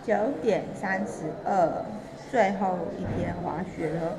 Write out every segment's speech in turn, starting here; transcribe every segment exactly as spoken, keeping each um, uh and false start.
九点三十二，最后一天滑雪了。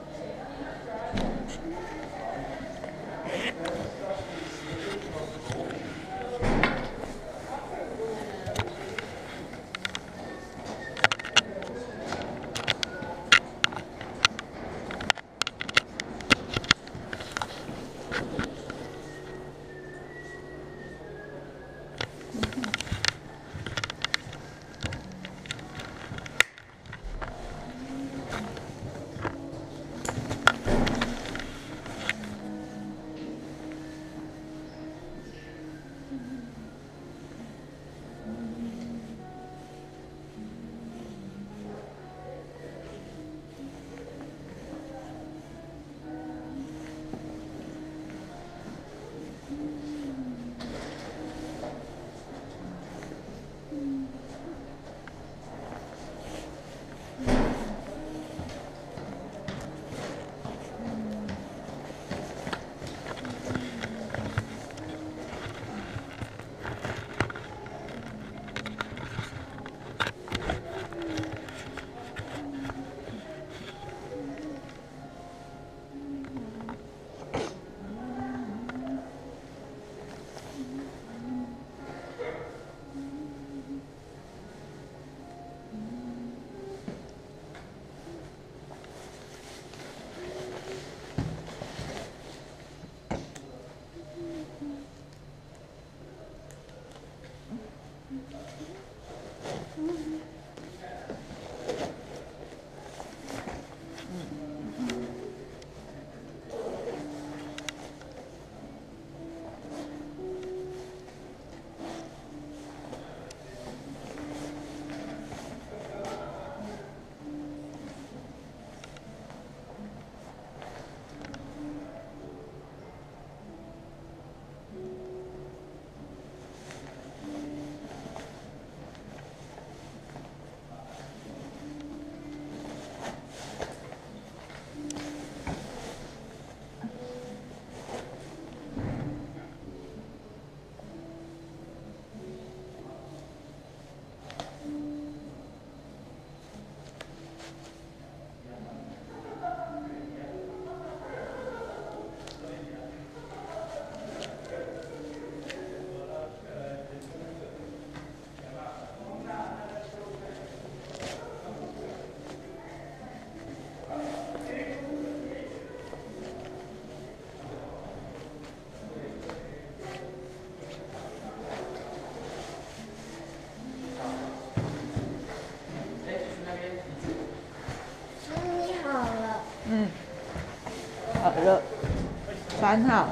好了，三号。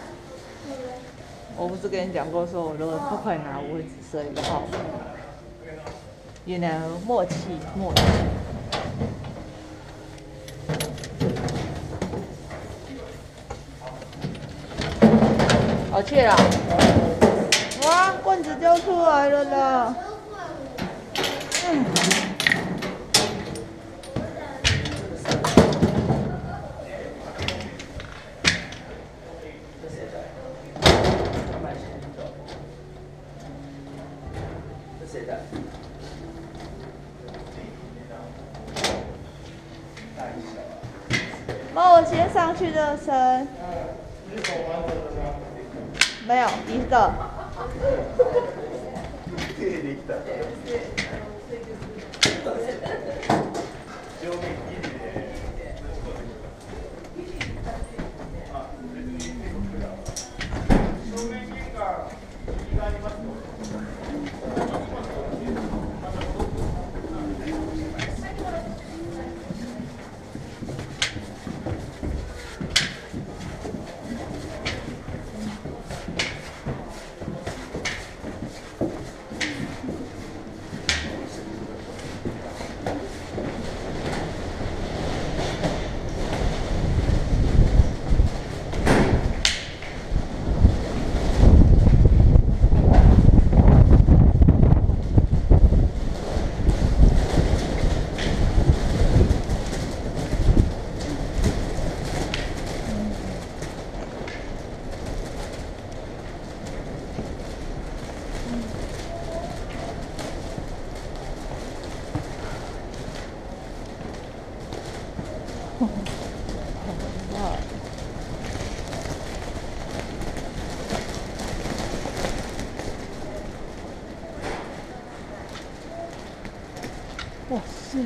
我不是跟你讲过，说我如果不可以拿，我会只设一个号码。原来默契，默契。我去了。哇，棍子就出来了呢。嗯。 谁的？ 帮我先上去热身。没有，一个。 是。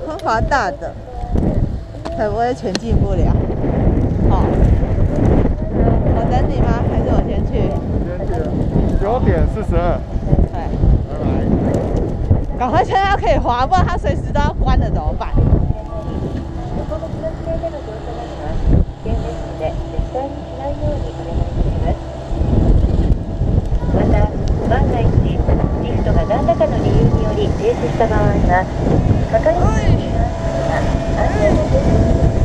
空华大的，会不会前进不了？好，我等你吗？还是我先去？ 先去，九点四十二。 对， 拜拜。 赶快趁它可以滑，不然它随时都要关了怎么办？ また、万が一、リフトが何らかの理由により停止した場合は、係員の皆様が安全を確保して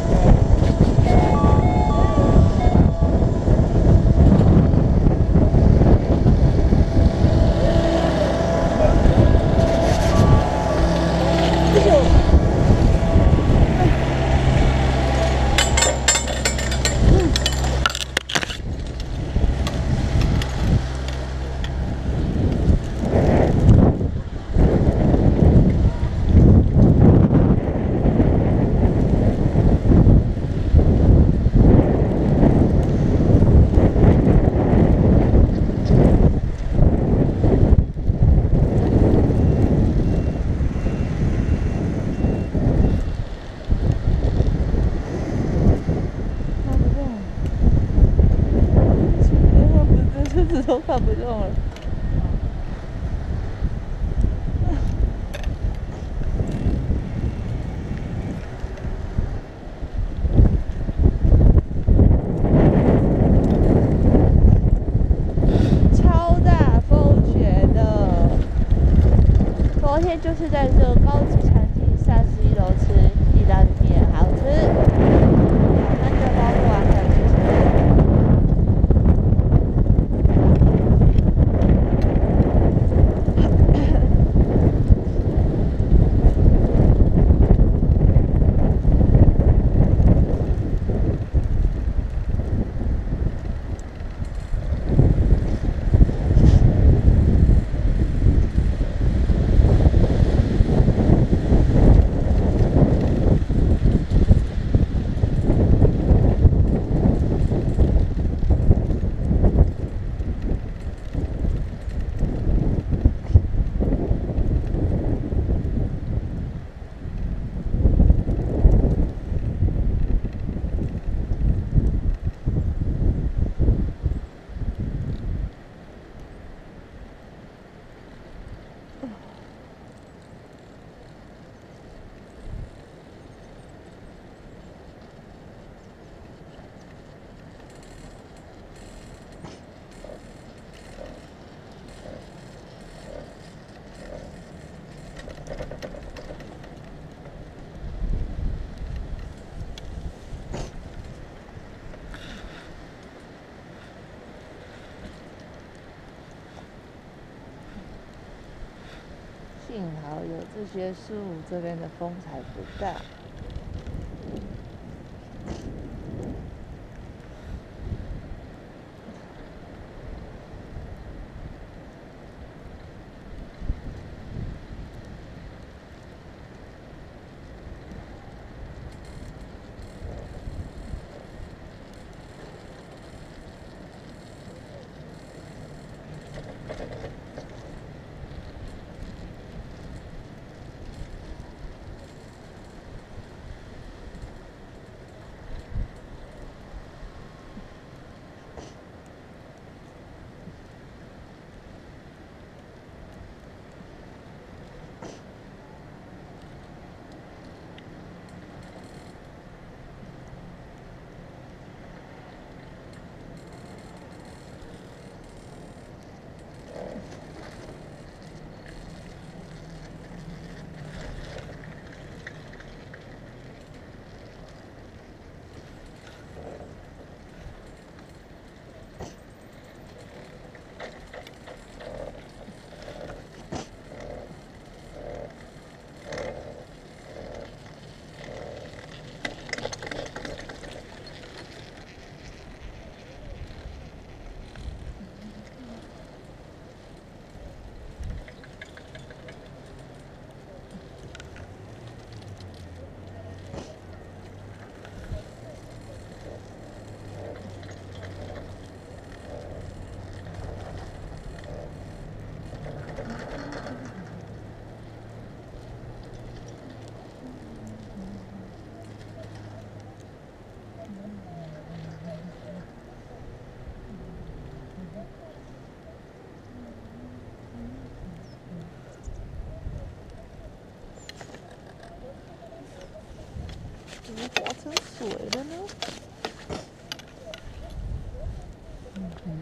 都看不动了。超大风雪的，昨天就是在这个高级餐厅三十一楼吃意大利面，好吃。那就包括完还有其实。幸好有这些树，这边的风才不大。 水了呢？嗯哼。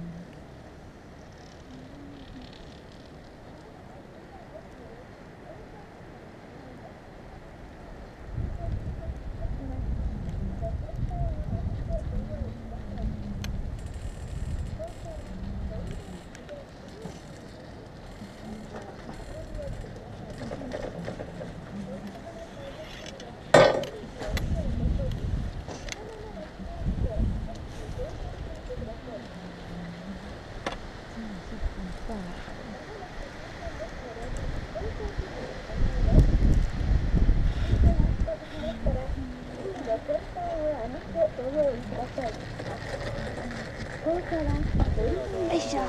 哎呀！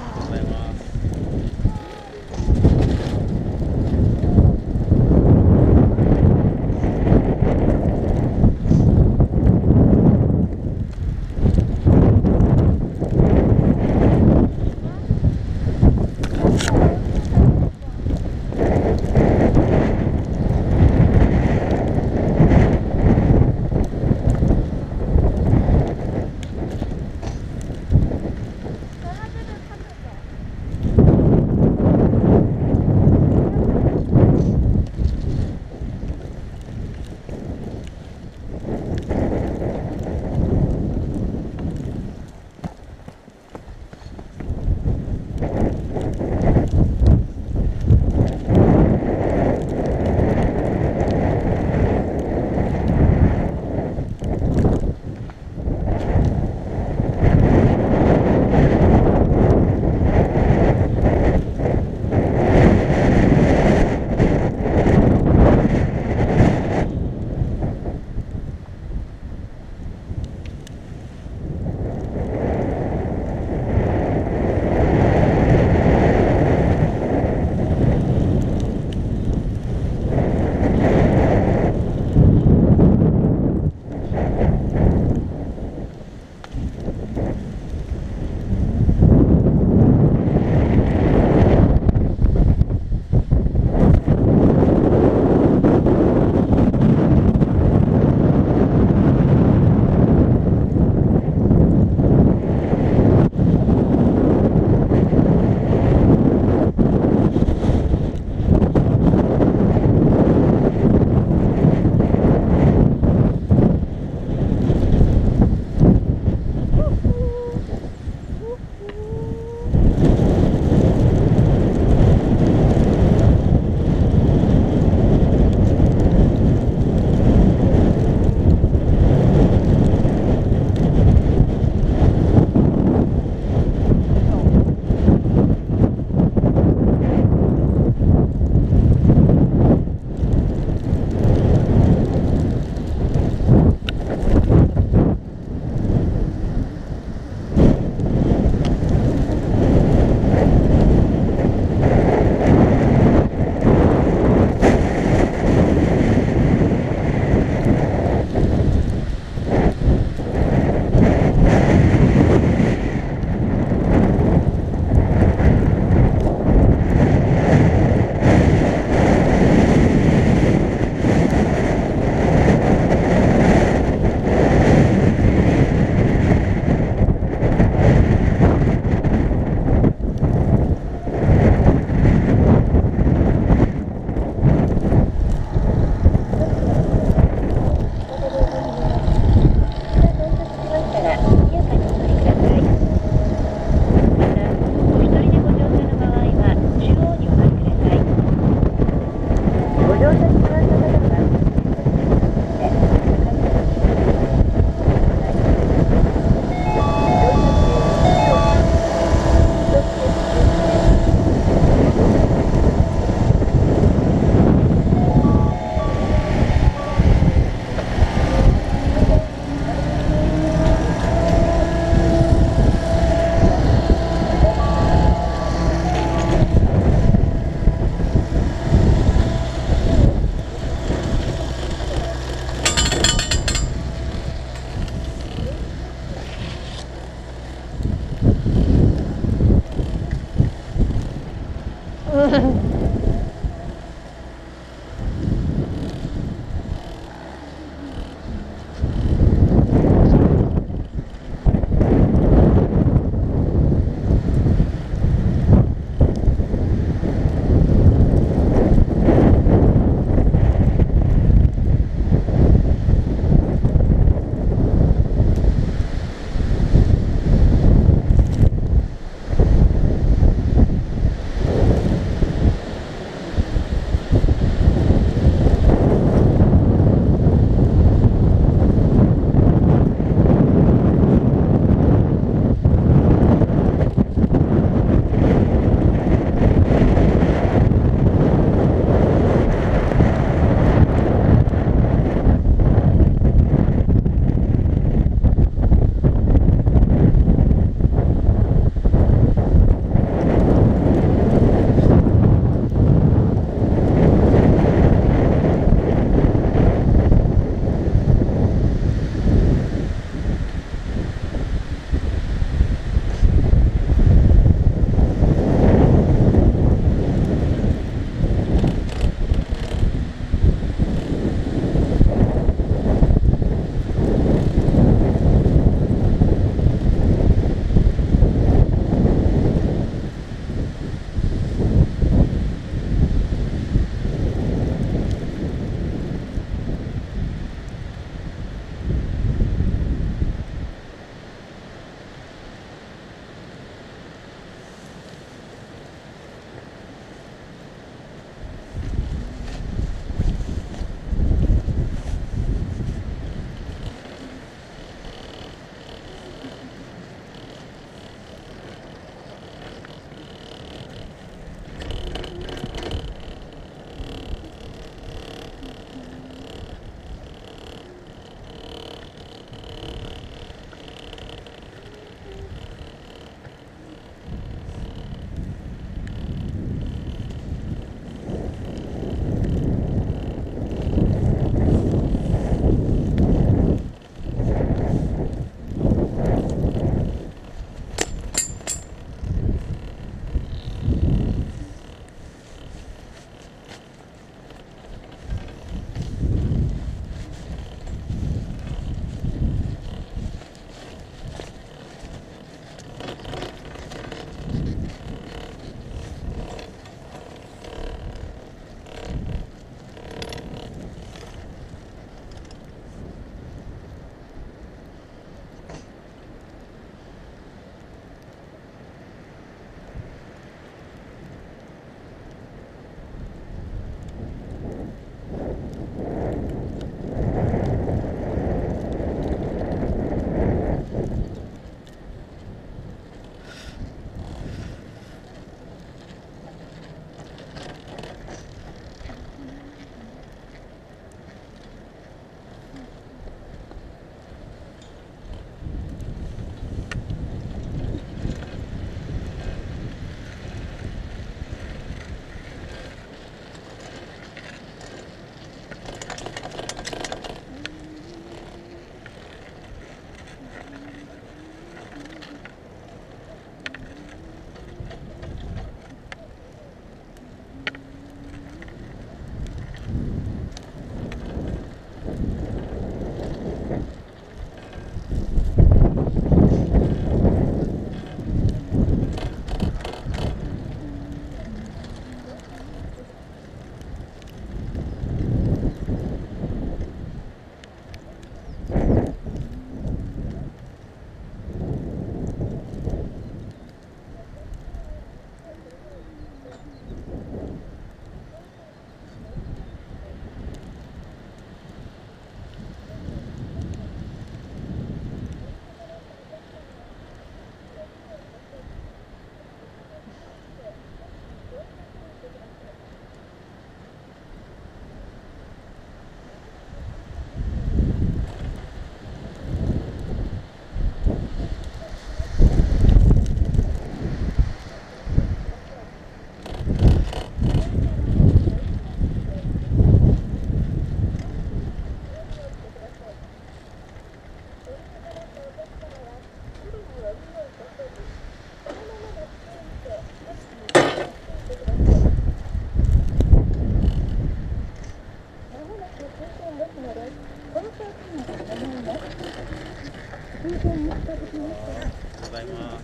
ございます。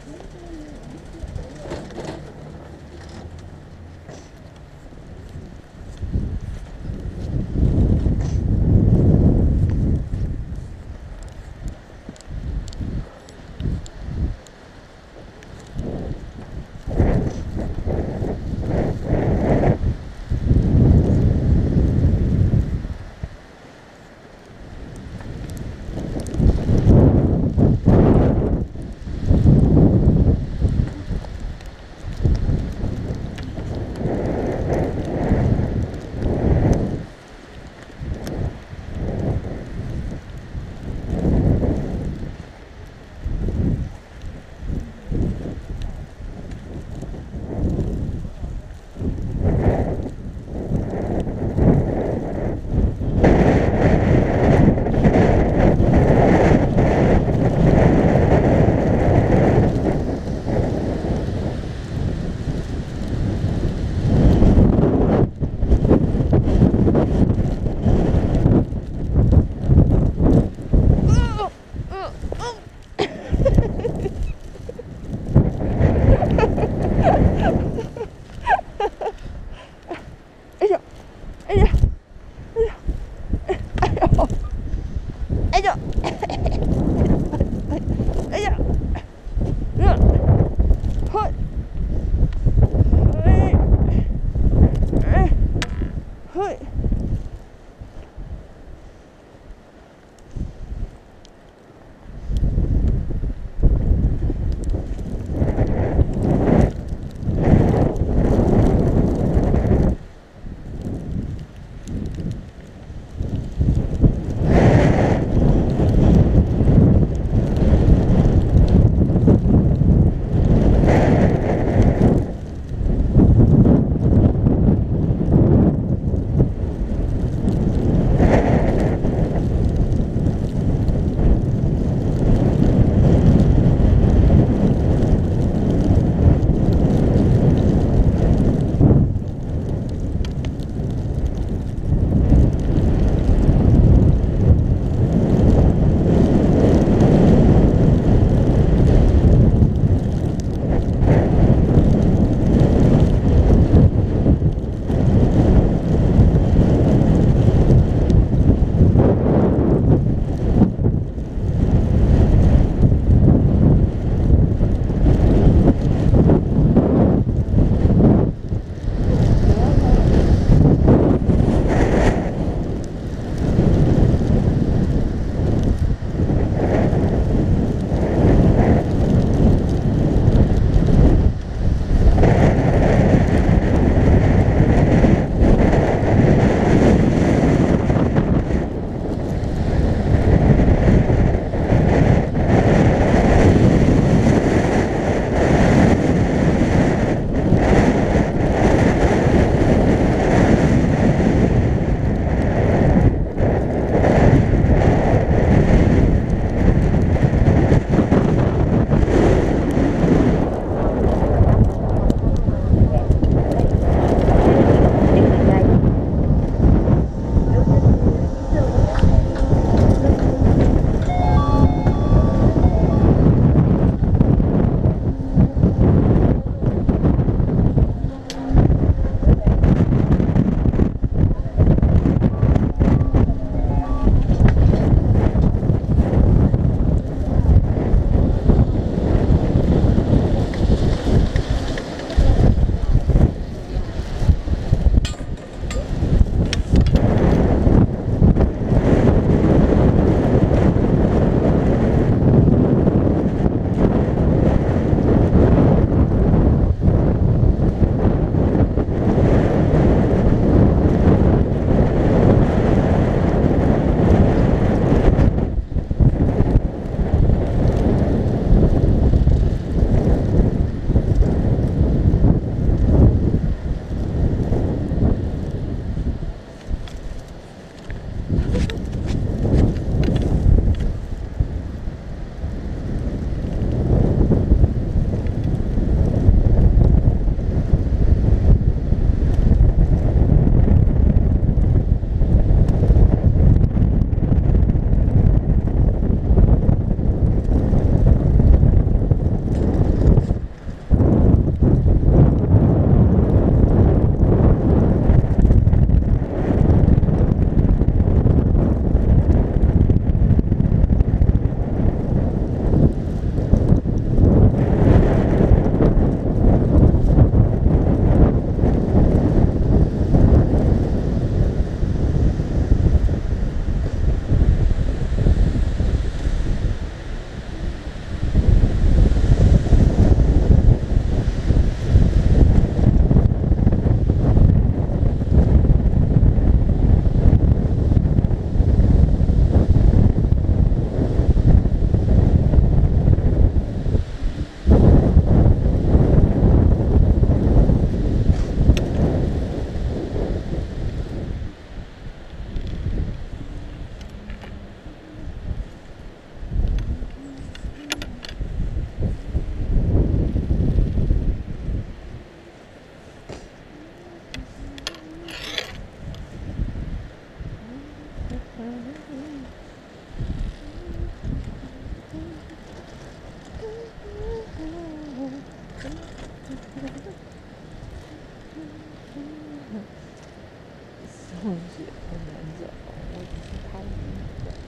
送姐很难走，我只是攀比的。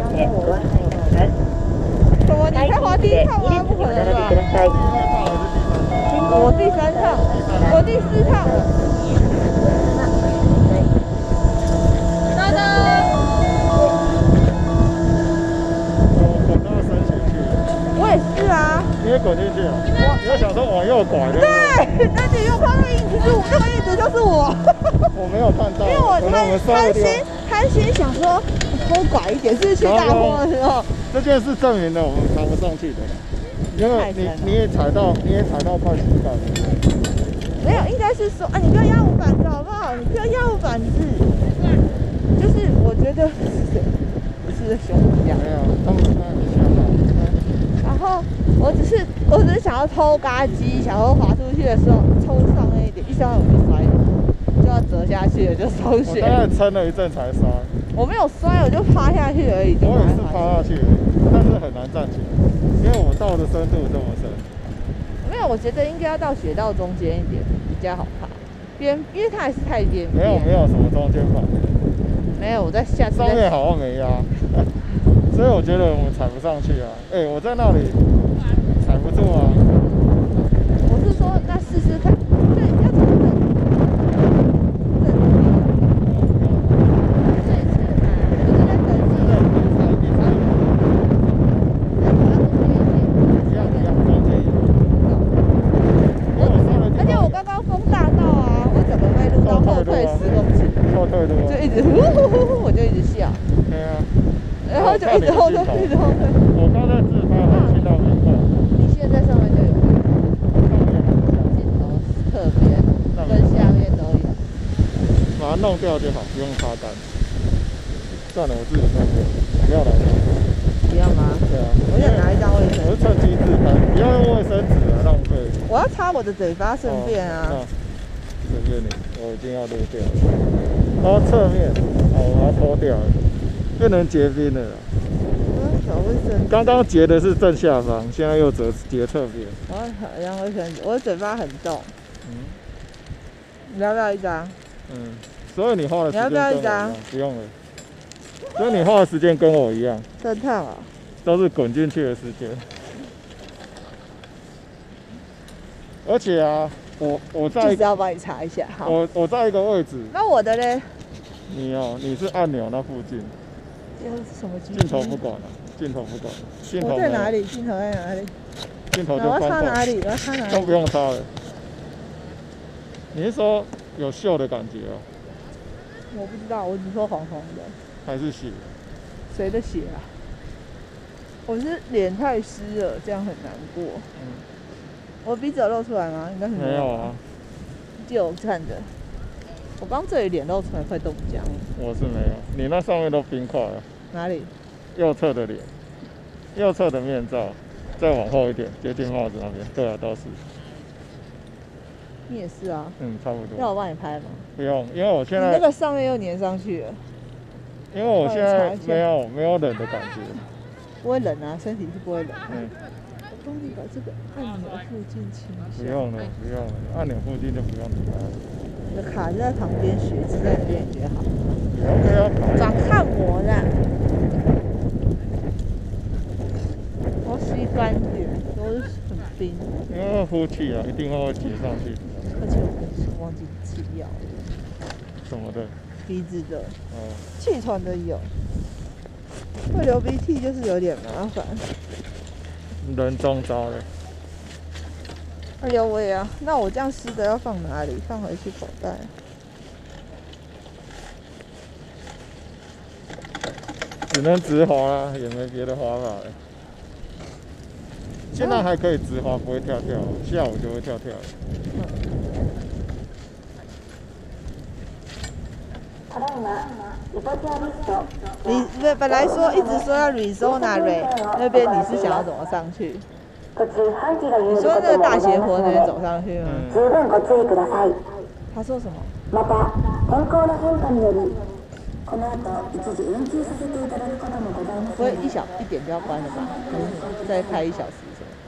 てご案内いたします。 什么？你待才滑第機で一趟吗？ に列不可にお並び能吧く？ださい。 我第三趟，我第四趟了。哒哒。 我滚到深进去， 我也是啊。 你也滚进去啊？你要想说往右拐的。 对，但你又看到影子是我，那个影子就是我。 我没有看到， 因为我可能我们贪贪摔的地心贪心想说偷拐一点，是去大坡的时候。 这件事证明了我们爬不上去的，因为你你也踩到，你也踩到快膝盖了。 没有，应该是说啊，你不要压我板子好不好？你不要压我板子。就是我觉得是谁？不是兄弟这样。 没有，他们那里下来。 然后我只是我只是想要偷嘎机，想要滑出去的时候冲上那一点，一上来我就摔了，就要折下去了，就松我懈。 大概撑了一阵才摔。 我没有摔，我就趴下去而已。 我也是趴下去而已，但是很难站起来，因为我到的深度这么深。 没有，我觉得应该要到雪道中间一点比较好爬，边因为它还是太边边。 没有没有什么中间爬。 没有，我在下次上面好像没压，所以我觉得我们踩不上去啊。哎、欸，我在那里踩不住啊。 我是说，那试试看，对，要怎么整？就一直呼呼呼呼，我就一直笑。 对啊。 然后就一直后退，一直后退。 我刚在自拍，我听到很快。 你现在上面就有。镜头侧边跟下面都有。 把它弄掉就好，不用擦干。算了，我自己弄掉，不要来弄。 不要吗？ 对啊。 我想拿一张卫生纸。 我是趁机自拍，不要用卫生纸啊，浪费。 我要擦我的嘴巴，顺便啊。 随便你，我已经要录掉了。然后侧面，哦，我要脱掉了，变成结冰了啦。 小卫生。 刚刚结的是正下方，现在又折结侧边。 我要好像卫生纸，我的嘴巴很重。 嗯。 你要不要一张？ 嗯。所以你花的时间跟我一样。 你要不要一张？ 不用了。所以你花的时间跟我一样。 真烫啊！ 都是滚进去的时间。而且啊。我我在就是要帮你查一下，好。 我我在一个位置。 那我的嘞？ 你哦，你是按钮那附近。 这是什么镜头？镜头不管了，镜头不管了。镜头我在哪里？镜头在哪里？ 镜头就我要插哪里？我要插哪里？ 都不用插了。你是说有锈的感觉哦？ 我不知道，我只说红红的。 还是血？ 谁的血啊？我是脸太湿了，这样很难过。嗯。我鼻子有露出来吗？应该是没有啊。 就有看着，我刚这里脸露出来快冻僵了。 我是没有，你那上面都冰块了。 哪里？ 右侧的脸，右侧的面罩，再往后一点，接近帽子那边。对啊，都是。 你也是啊。 嗯，差不多。 要我帮你拍吗？ 不用，因为我现在你那个上面又粘上去了。 因为我现在没有没有冷的感觉。 不会冷啊，身体是不会冷。 嗯。 帮你把这个按钮附近清一下。 不用了，不用了，按钮附近就不用了。 你的卡就在旁边，学字在那边学好。 OK 啊。 转看膜啦。我吸干点，都是很冰。 因为呼气啊，一定会结上去。 而且我忘记吃药了。 什么的？ 鼻子的。 哦。 气喘的有。会流鼻涕就是有点麻烦。 人中招了。 哎呦喂啊！那我这样湿的要放哪里？放回去口袋。 只能直滑啦，也没别的滑法了。现在还可以直滑，不会跳跳，下午就会跳跳了。 你本来说一直说要 Arizona 那边，你是想要怎么上去？你说那个大斜坡那边走上去吗？嗯、他说什么？不会一小一点就要关了吧？嗯、再开一小时是吗？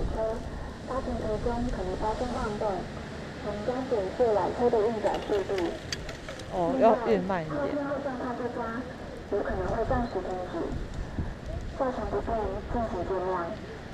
车，搭乘途中可能发生晃动，请将检视缆车的运转速度。 哦，要运慢一后点。 天后状态不佳，有可能会暂时停止，造成不便，敬请见谅。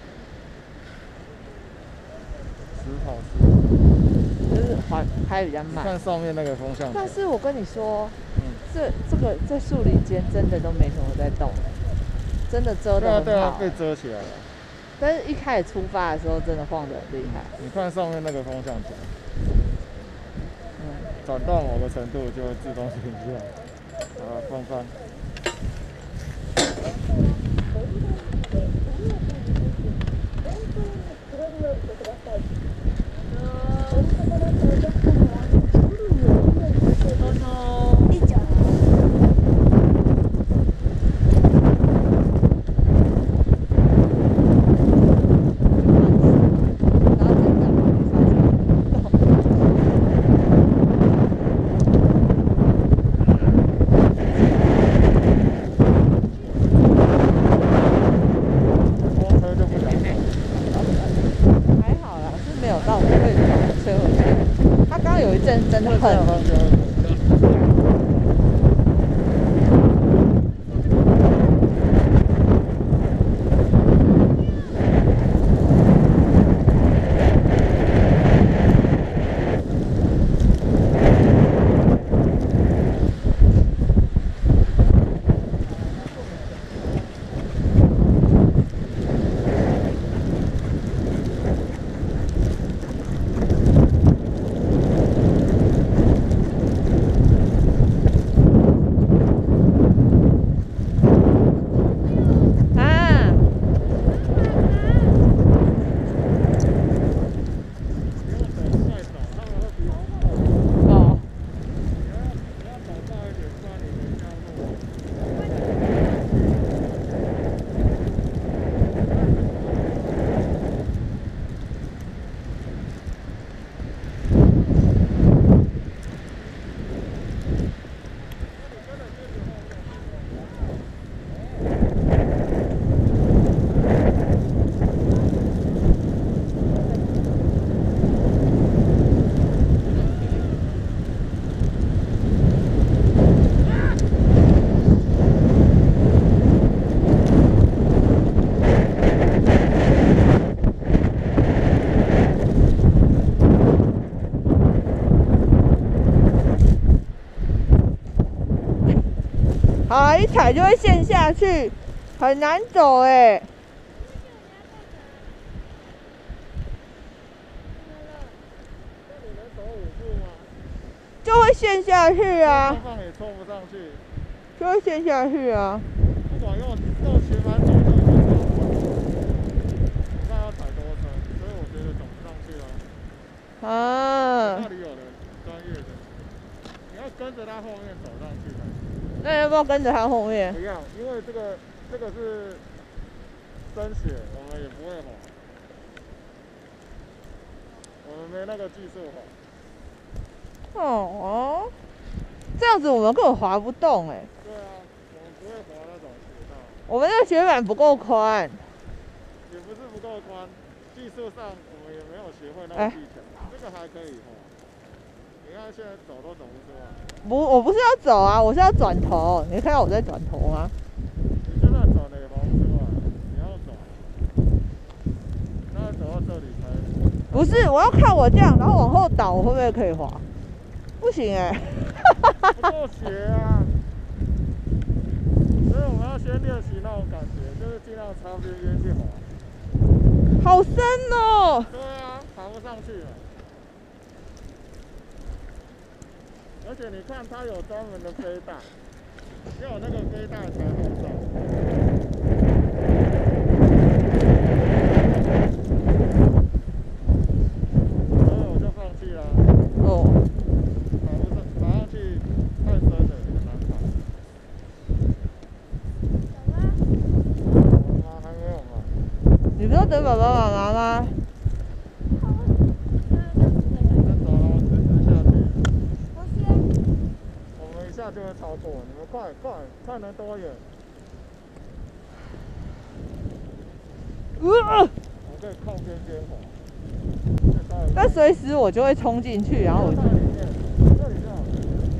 时跑时跑， 就是还开比较慢。 看上面那个风向。 但是我跟你说， 嗯， 这这个在树林间真的都没什么在动，真的遮得很好。 对啊对啊，被遮起来了。 但是一开始出发的时候，真的晃得很厉害。 你看上面那个风向球， 嗯， 转到某个程度就会自动停下来。啊，放放。 真的很。好，一踩就会陷下去，很难走哎。就会陷下去啊。 放也冲不上去。 就会陷下去啊。 不管用用前盘走就已经冲不上。那要踩多深，所以我觉得走不上去啊。 啊。 那里有人专业的，你要跟着他后面走上去才。 那要不要跟着他后面？ 不要，因为这个这个是真雪，我们也不会滑，我们没那个技术滑。 哦，这样子我们根本滑不动哎。 对啊，我们不会滑那种雪道。 我们那个雪板不够宽。 也不是不够宽，技术上我们也没有学会那个技巧，哎、这个还可以滑。你看现在走都走不出来。 不，我不是要走啊，我是要转头。你看到我在转头吗？ 你就算转了也滑不出来，你要走，那要走到这里才。 不是，我要看我这样，然后往后倒，我会不会可以滑？不行哎、欸。 不够学啊，所以我们要先练习那种感觉，就是尽量朝边边去滑。 好深哦。 对啊，爬不上去了。而且你看，它有专门的飞带，要有那个飞带才好走。所以我就放弃了。哦。爬不上，爬上去太深了，很难爬。有吗？还没有吗？ 你不是要等爸爸妈妈吗？ 一下就会超过，你们快快看能多远？ 呃， 我可以靠边边滑。 但随时我就会冲进去，然后我就。 里面，这里就好。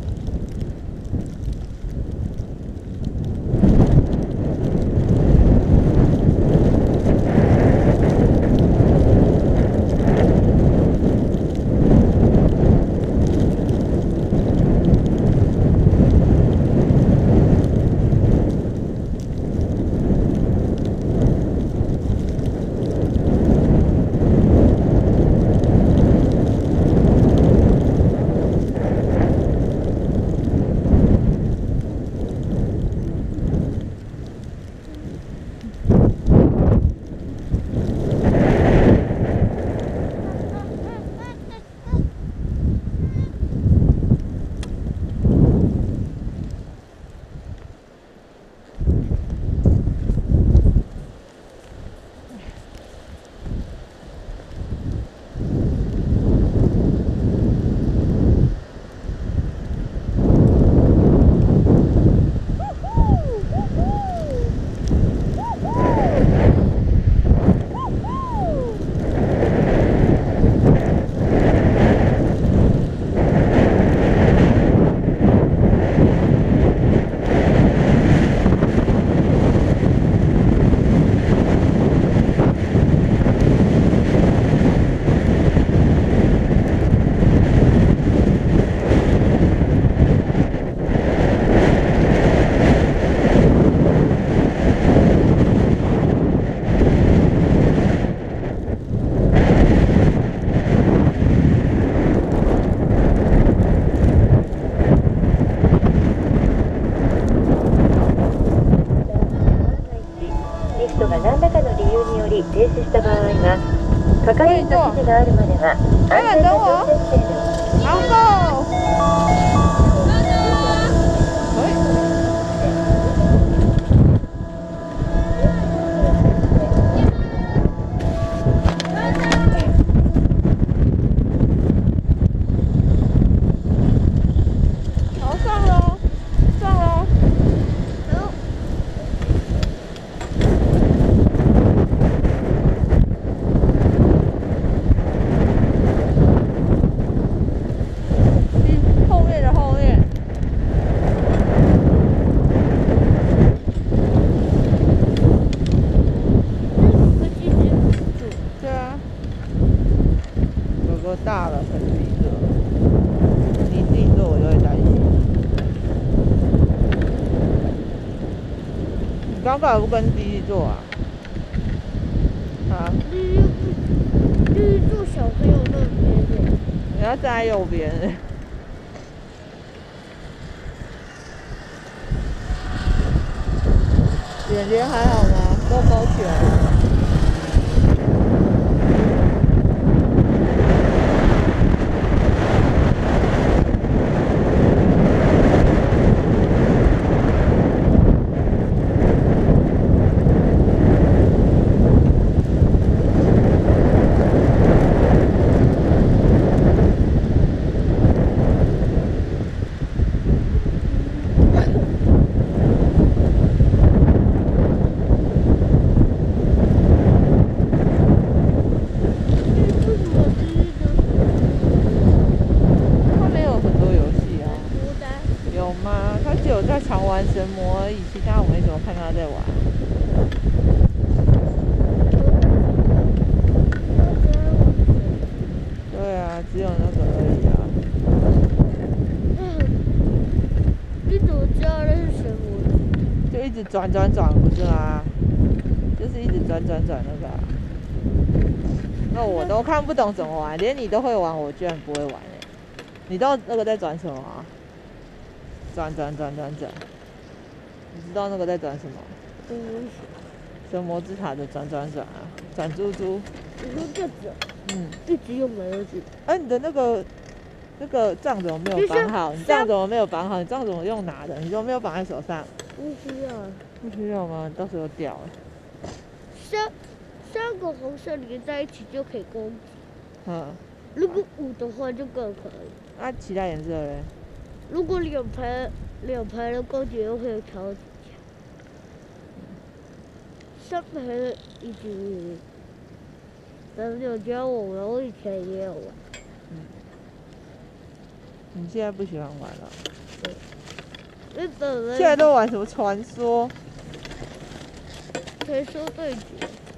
停止した場合は係員の指示があるまでは安全な乗船姿勢でお願いします。 大了，很逼着。你自己坐，我就会担心。你刚刚不跟弟弟坐啊？啊？ 就是坐小朋友那边。 你要站在右边。姐姐还好吗？都包起来了。常玩神魔而已，其他我没怎么看他在玩。对啊，只有那个而已啊。 你怎么知道那是神魔？ 就一直转转转，不是吗？就是一直转转转那个、啊。那我都看不懂怎么玩，连你都会玩，我居然不会玩哎、欸！你知道那个在转什么吗？转转转转转，你知道那个在转什么？ 嗯。 神魔之塔的转转转啊，转珠珠。 你说这只？ 嗯。 一直用没有纸。 哎、啊，你的那个那个杖怎么没有绑好？你杖怎么没有绑好？你杖怎么用拿的？你怎么没有绑在手上？ 不需要。 不需要吗？到时候掉了。 三三个红色连在一起就可以攻击。 嗯。 如果五的话就更可以。 啊，其他颜色嘞？ 如果两排两排的攻击又会有超级强，三排的已经朋友教我玩，我以前也有玩。 嗯。你现在不喜欢玩了？ 对。日本人。 现在都玩什么传说？ 传说对决。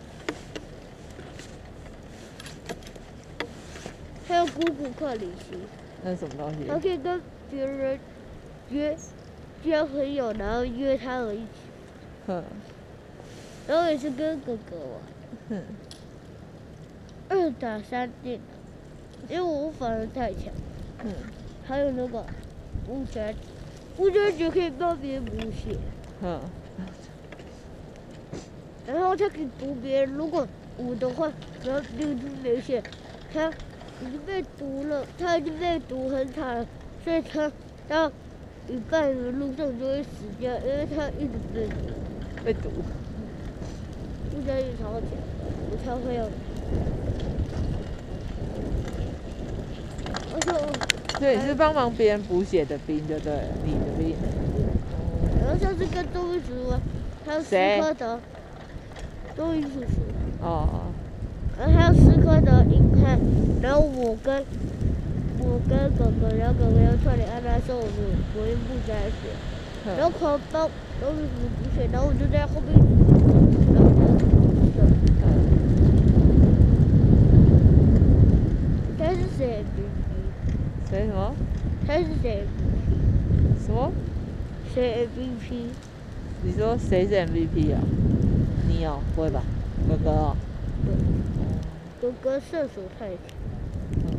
还有姑姑克里希。 那是什么东西？ 他可以跟别人约交朋友，然后约他们一起。 哼。 然后也是跟哥哥玩。 哼。 二打三电脑，因为我反而太强。 嗯。 还有那个无家无家姐可以帮别人补血。 嗯。 然后他可以毒别人，如果我的话，然后六只没血，他已经被毒了，他已经被毒很惨了，所以他到一半的路上就会死掉，因为他一直被毒。 被毒。 无家姐超强，我超会用。而且我。 所以你是帮忙别人补血的兵，对不对？你的兵。 然后上次跟周一竹玩，还有斯科德，周一叔叔。 哦。 然后还有斯科德、硬汉，然后我跟我跟哥哥，然后哥哥要串联按他说我们国音部在学，然后狂帮周一竹补血，然后我就在后面，然后就补血。他是谁 M V P？ 谁什么？ 他是谁 M V P？ 什么？ 谁 M V P？ 你说谁是 M V P 啊？你哦，不会吧？哥哥哦。 对。哥哥射手太强。 嗯。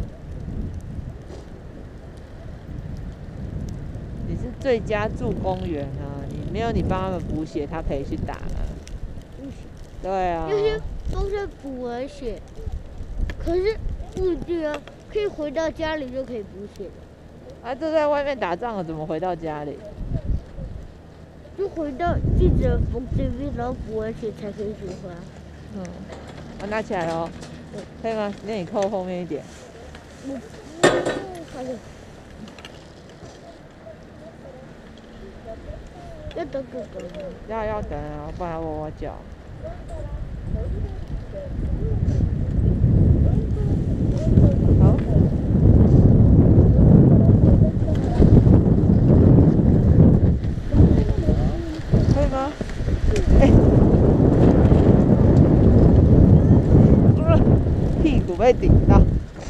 你是最佳助攻员啊！你没有你帮他们补血，他可以去打了。 不行。 对啊。 有些都是补完血，可是不一定啊，可以回到家里就可以补血了。 啊，都在外面打仗了，怎么回到家里？ 就回到记者房这边，然后补完血才可以出发。 嗯，我、啊、拿起来了哦。 对。 可以吗？那你扣后面一点。 我，好的。要等哥哥吗？ 要要等啊，不然我我脚。好。可以吗？哎、欸，屁股被顶到。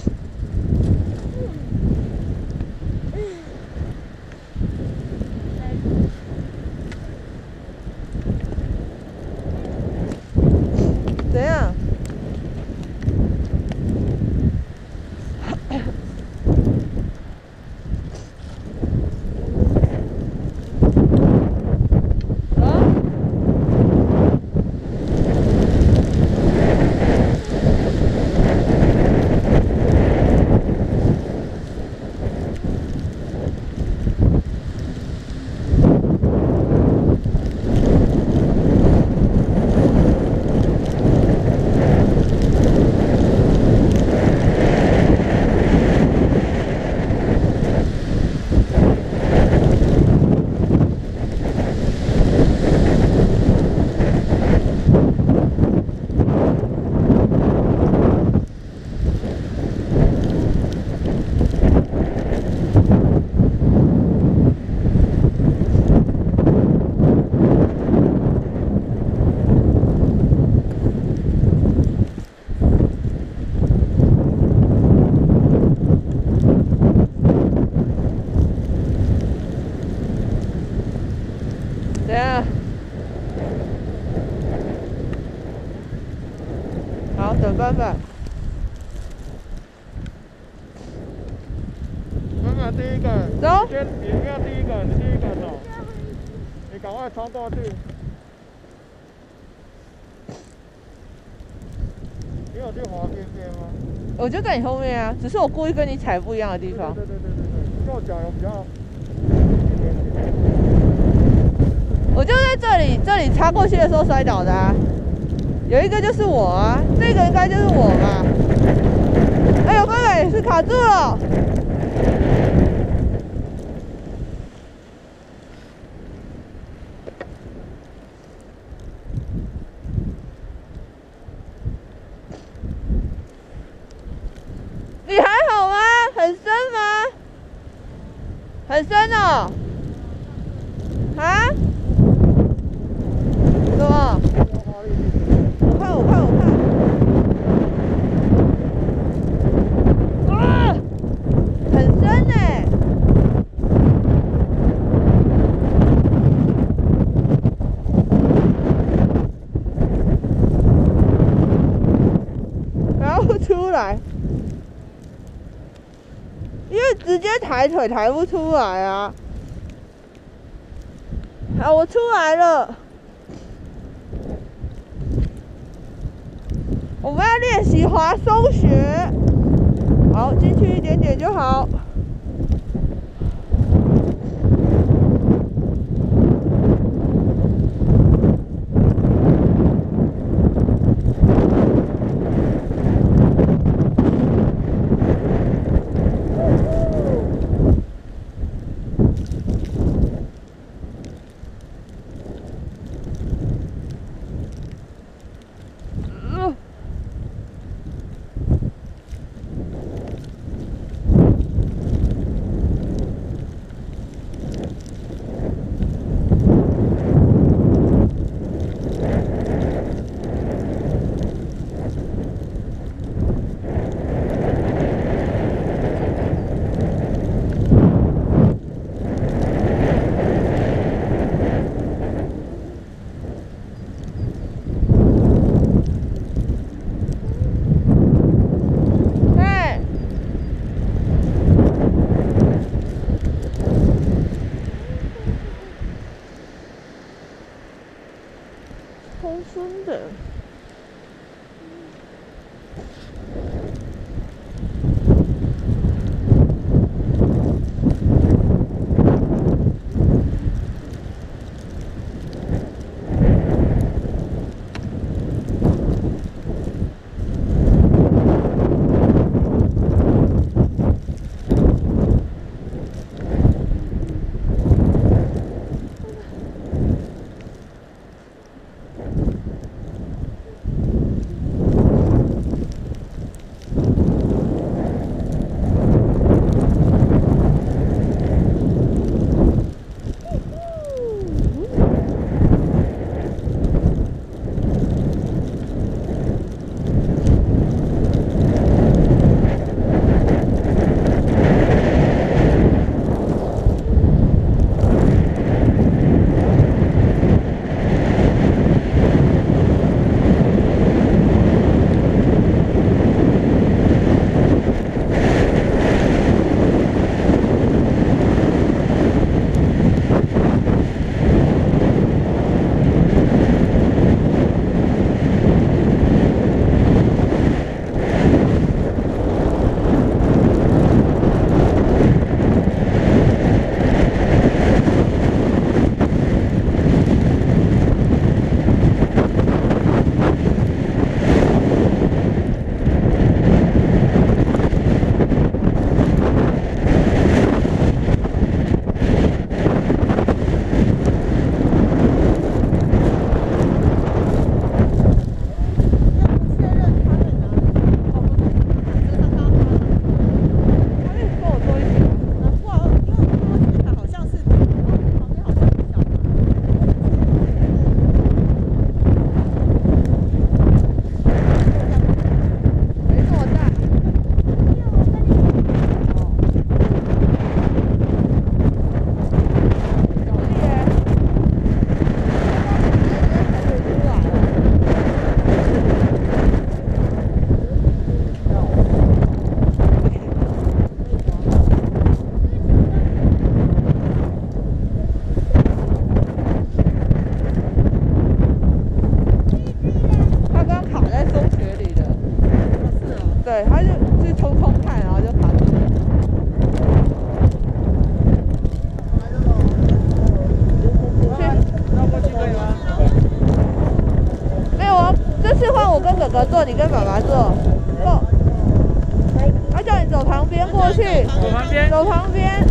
怎样？怎样？好，等班班。 班班第一个。 走。 先，你不要第一个，你第一个走。你赶快冲过去。你有去滑边边吗？ 我就在你后面啊，只是我故意跟你踩不一样的地方。 对对对对对对，右脚有比较。 我就在这里，这里插过去的时候摔倒的啊。有一个就是我啊，这个应该就是我吧。哎呦，妹妹是卡住了。 很深哦。啊？什么？我看，我看，我看。啊！很深哎。抬不出来，因为直接抬腿抬不出来啊。好，我出来了。我们要练习滑松雪。好，进去一点点就好。通顺的。对，他就去冲冲看，然后就爬出来。 绕过去可以吗？ 没有啊，这次换我跟哥哥坐，你跟爸爸坐。坐。他叫你走旁边过去。 走旁边。 走旁边。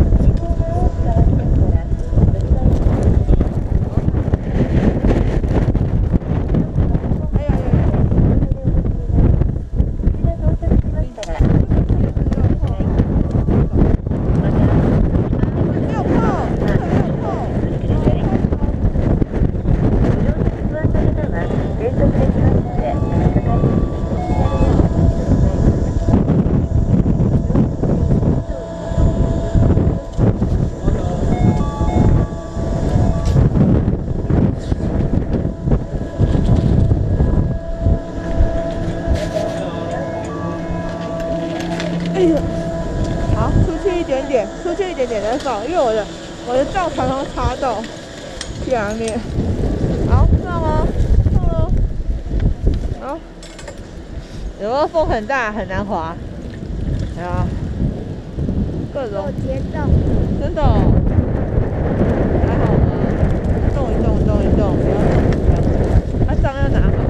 出去一点点再放，因为我的我的照常常插到下面。好，放哦，放哦。好，有没有风很大，很难滑？对啊，各种。 有节奏。 真的、哦。还好吗？动一动，动一动，不要动，不要动。啊，杖要拿好。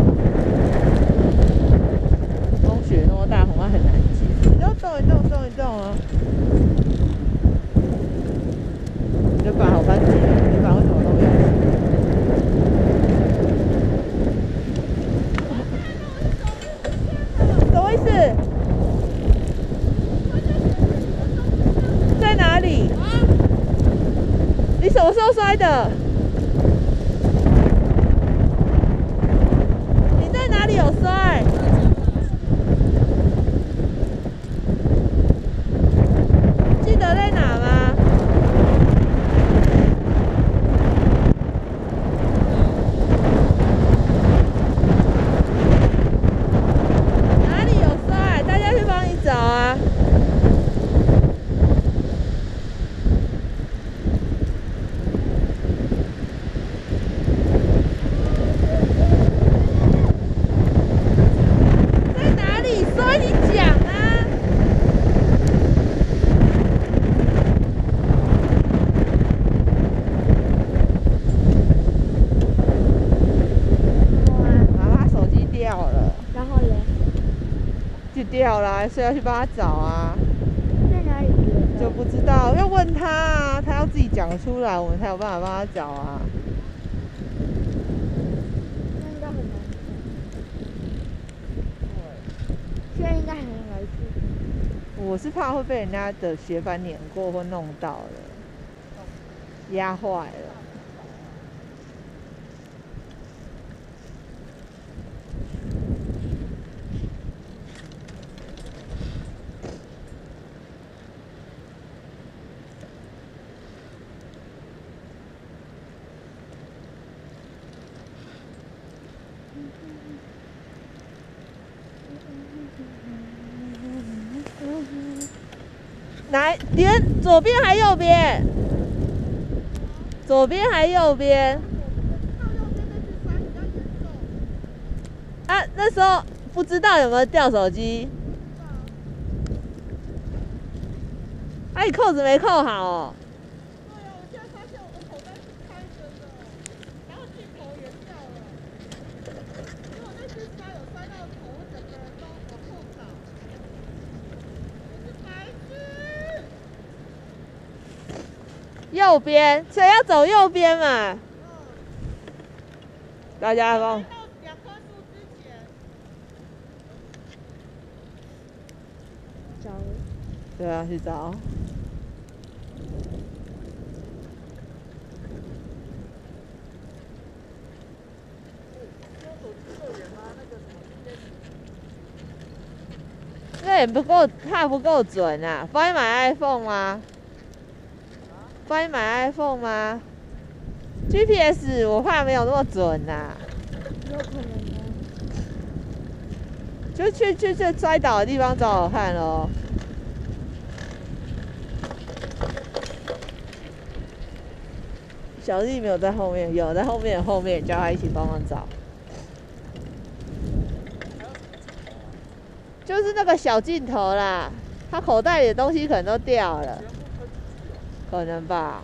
风雪那么大，恐怕很难解。你要动一动，动一动啊！你的板好干净，你的板为什么都没有？什么意思？在哪里？你什么时候摔的？你在哪里有摔？记得在哪吗？哪里有摔？大家去帮你找啊！掉了，所以要去帮他找啊。 在哪里跌的？ 就不知道，要问他啊，他要自己讲出来，我们才有办法帮他找啊。 那应该很难找。现在应该很难来去。 我是怕会被人家的雪板碾过或弄到了，压坏了。来，连左边还右边？左边还右边？啊，那时候不知道有没有掉手机。啊，你扣子没扣好哦。 对啊，我现在发现我的口袋是开着的，然后镜头也掉了。因为我那次摔有摔到头，我整个人都往后倒。我是白痴。 右边，所以要走右边嘛。 嗯。 大家帮。 到两棵树之前。 找。 对啊，去找。那也不够，怕不够准啊！帮你买 iPhone 吗？帮你买 iPhone 吗 ？G P S 我怕没有那么准呐、啊。 有可能啊。 就去去去摔倒的地方找我看咯。小弟没有在后面，有在后面，后面叫他一起帮忙找。就是那个小镜头啦，他口袋里的东西可能都掉了，可能吧。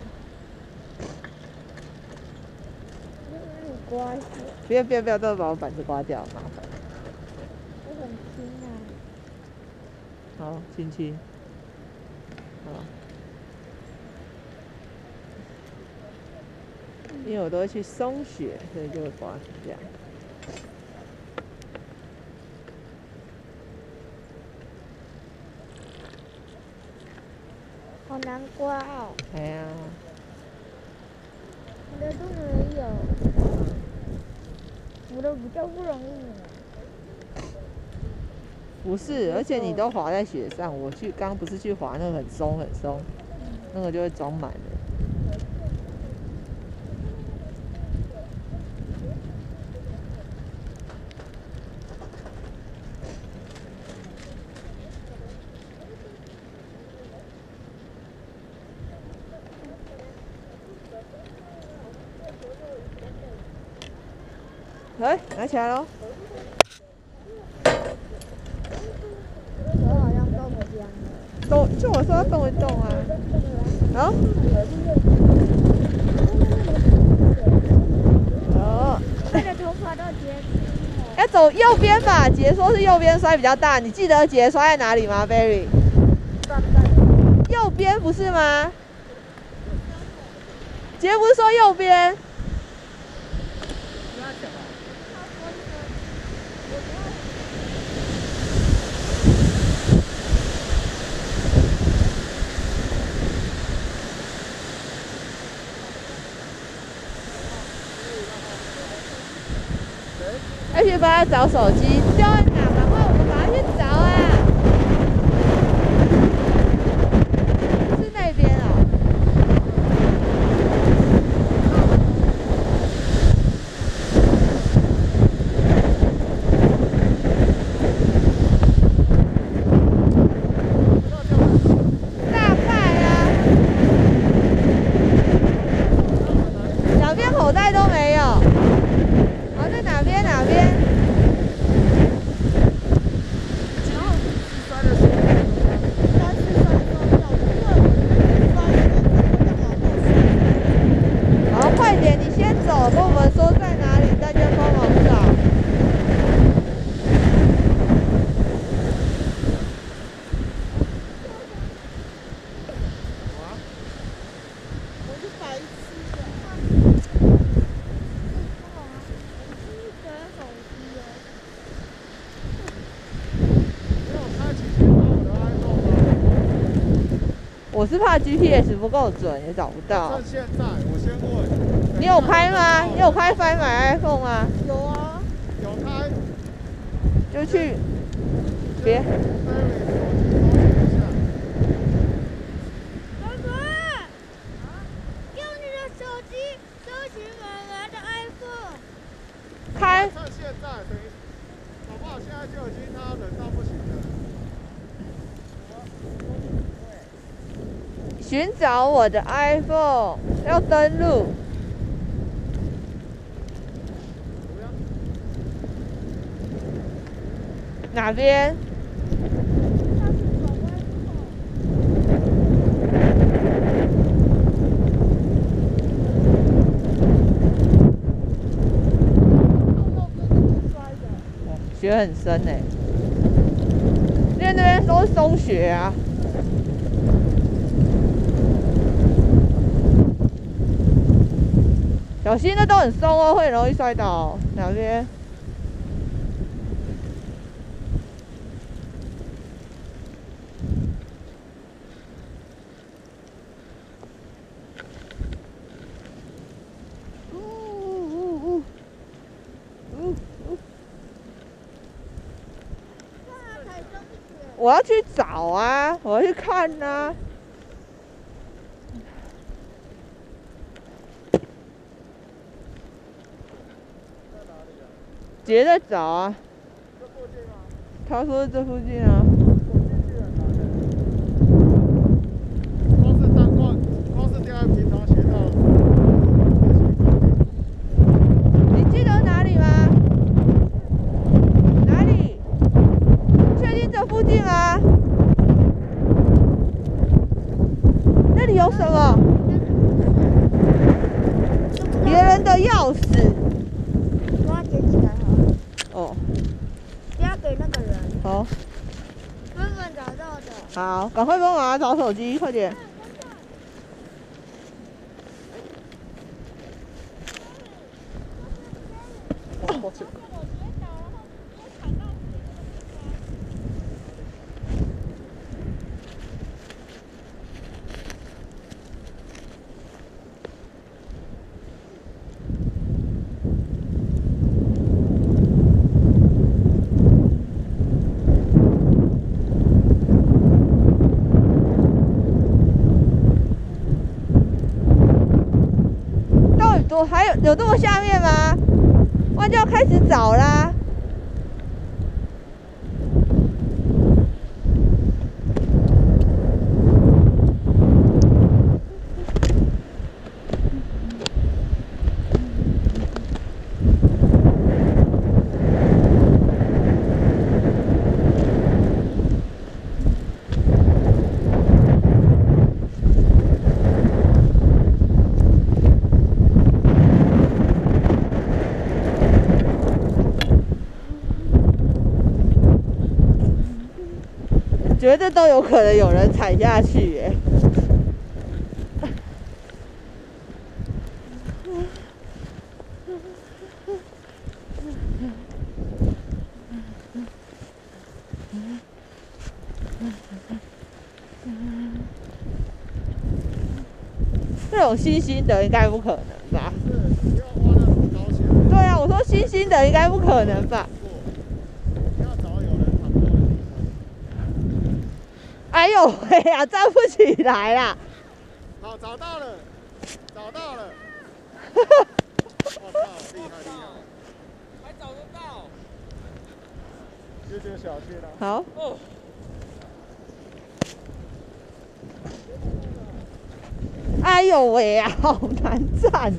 刮不要不要不要，都把我板子刮掉，麻烦。 我很轻啊。 好，轻轻。好。因为我都会去松雪，所以就会刮成这样。 好难刮哦。 哎呀。 我的都没有。我的比较不容易。 不是，而且你都滑在雪上，我去刚不是去滑那个很松很松，那个就会装满了。 哎，拿起来喽。 我好像动不了。 动，就我说要动一动啊。好。哦。 我的头发都结冰了。 要走右边吧，杰说是右边摔比较大，你记得杰摔在哪里吗 ，Berry？ 右边不是吗？杰不是说右边？而且帮他找手机，掉在哪？赶快我们赶快去找啊！是那边哦。大块啊！两边口袋都没有。好，在哪边？哪边？好，快点，你先走，跟我们说在哪里，大家帮忙找。 我是白痴的。 我是怕 G P S 不够准，也找不到。 趁现在，我先问。 你有开吗？你有开 Find My iPhone 吗？ 有啊，有开。 就去，别。 哥哥，用你的手机搜寻妈妈的 iPhone。 开。 趁现在，等于，搞不好现在就已经他冷到不行了。 寻找我的 iPhone， 要登录。哪边？雪很深哎，因为那边都是松雪啊。小心，那都很松哦，会很容易摔倒。哪边？呜呜呜呜呜！我要去找啊，我要去看啊。杰在找啊， 这附近吗？ 他说是这附近啊。 光是单光，光是掉在平常学到。 你记得哪里吗？哪里？确定这附近吗？那里有什么？别人的钥匙。 把它捡起来好了。 哦。 不要给那个人。 好。 芬芬找到的。 好，赶快帮妈妈找手机，快点。 抱歉。 多还有有这么下面吗？那就要开始找啦。 觉得都有可能有人踩下去耶。这种新兴的应该不可能吧？ 是，不要挖那么高起来。 对啊，我说新兴的应该不可能吧？ 要找有人躺过的地方。 哎呦喂呀，站不起来啦！ 好，找到了，找到了。我靠，厉害厉害！ 还找得到？ 这就小心了。 好。 哦。 哎呦喂呀，好难站。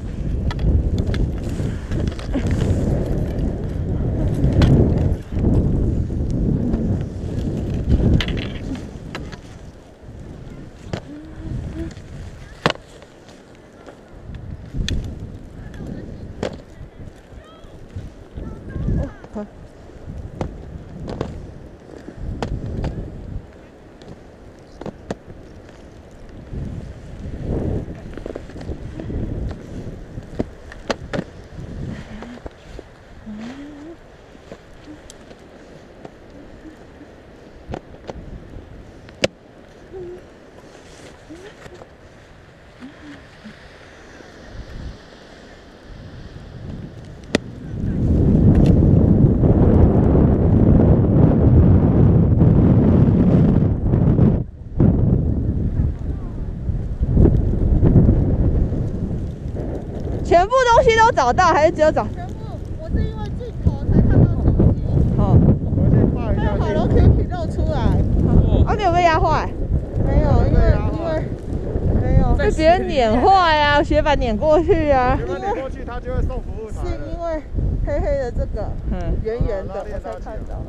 全部东西都找到，还是只有找？ 全部，我是因为镜头才看到手机。 哦。 我先放一下。 还有 Hello Kitty 露出来。 啊，你有被压坏？ 没有，因为因为没有。 被别人碾坏啊，雪板碾过去啊。 雪板碾过去，他就会送服务台。 是因为黑黑的这个， 嗯， 圆圆的，我才看到。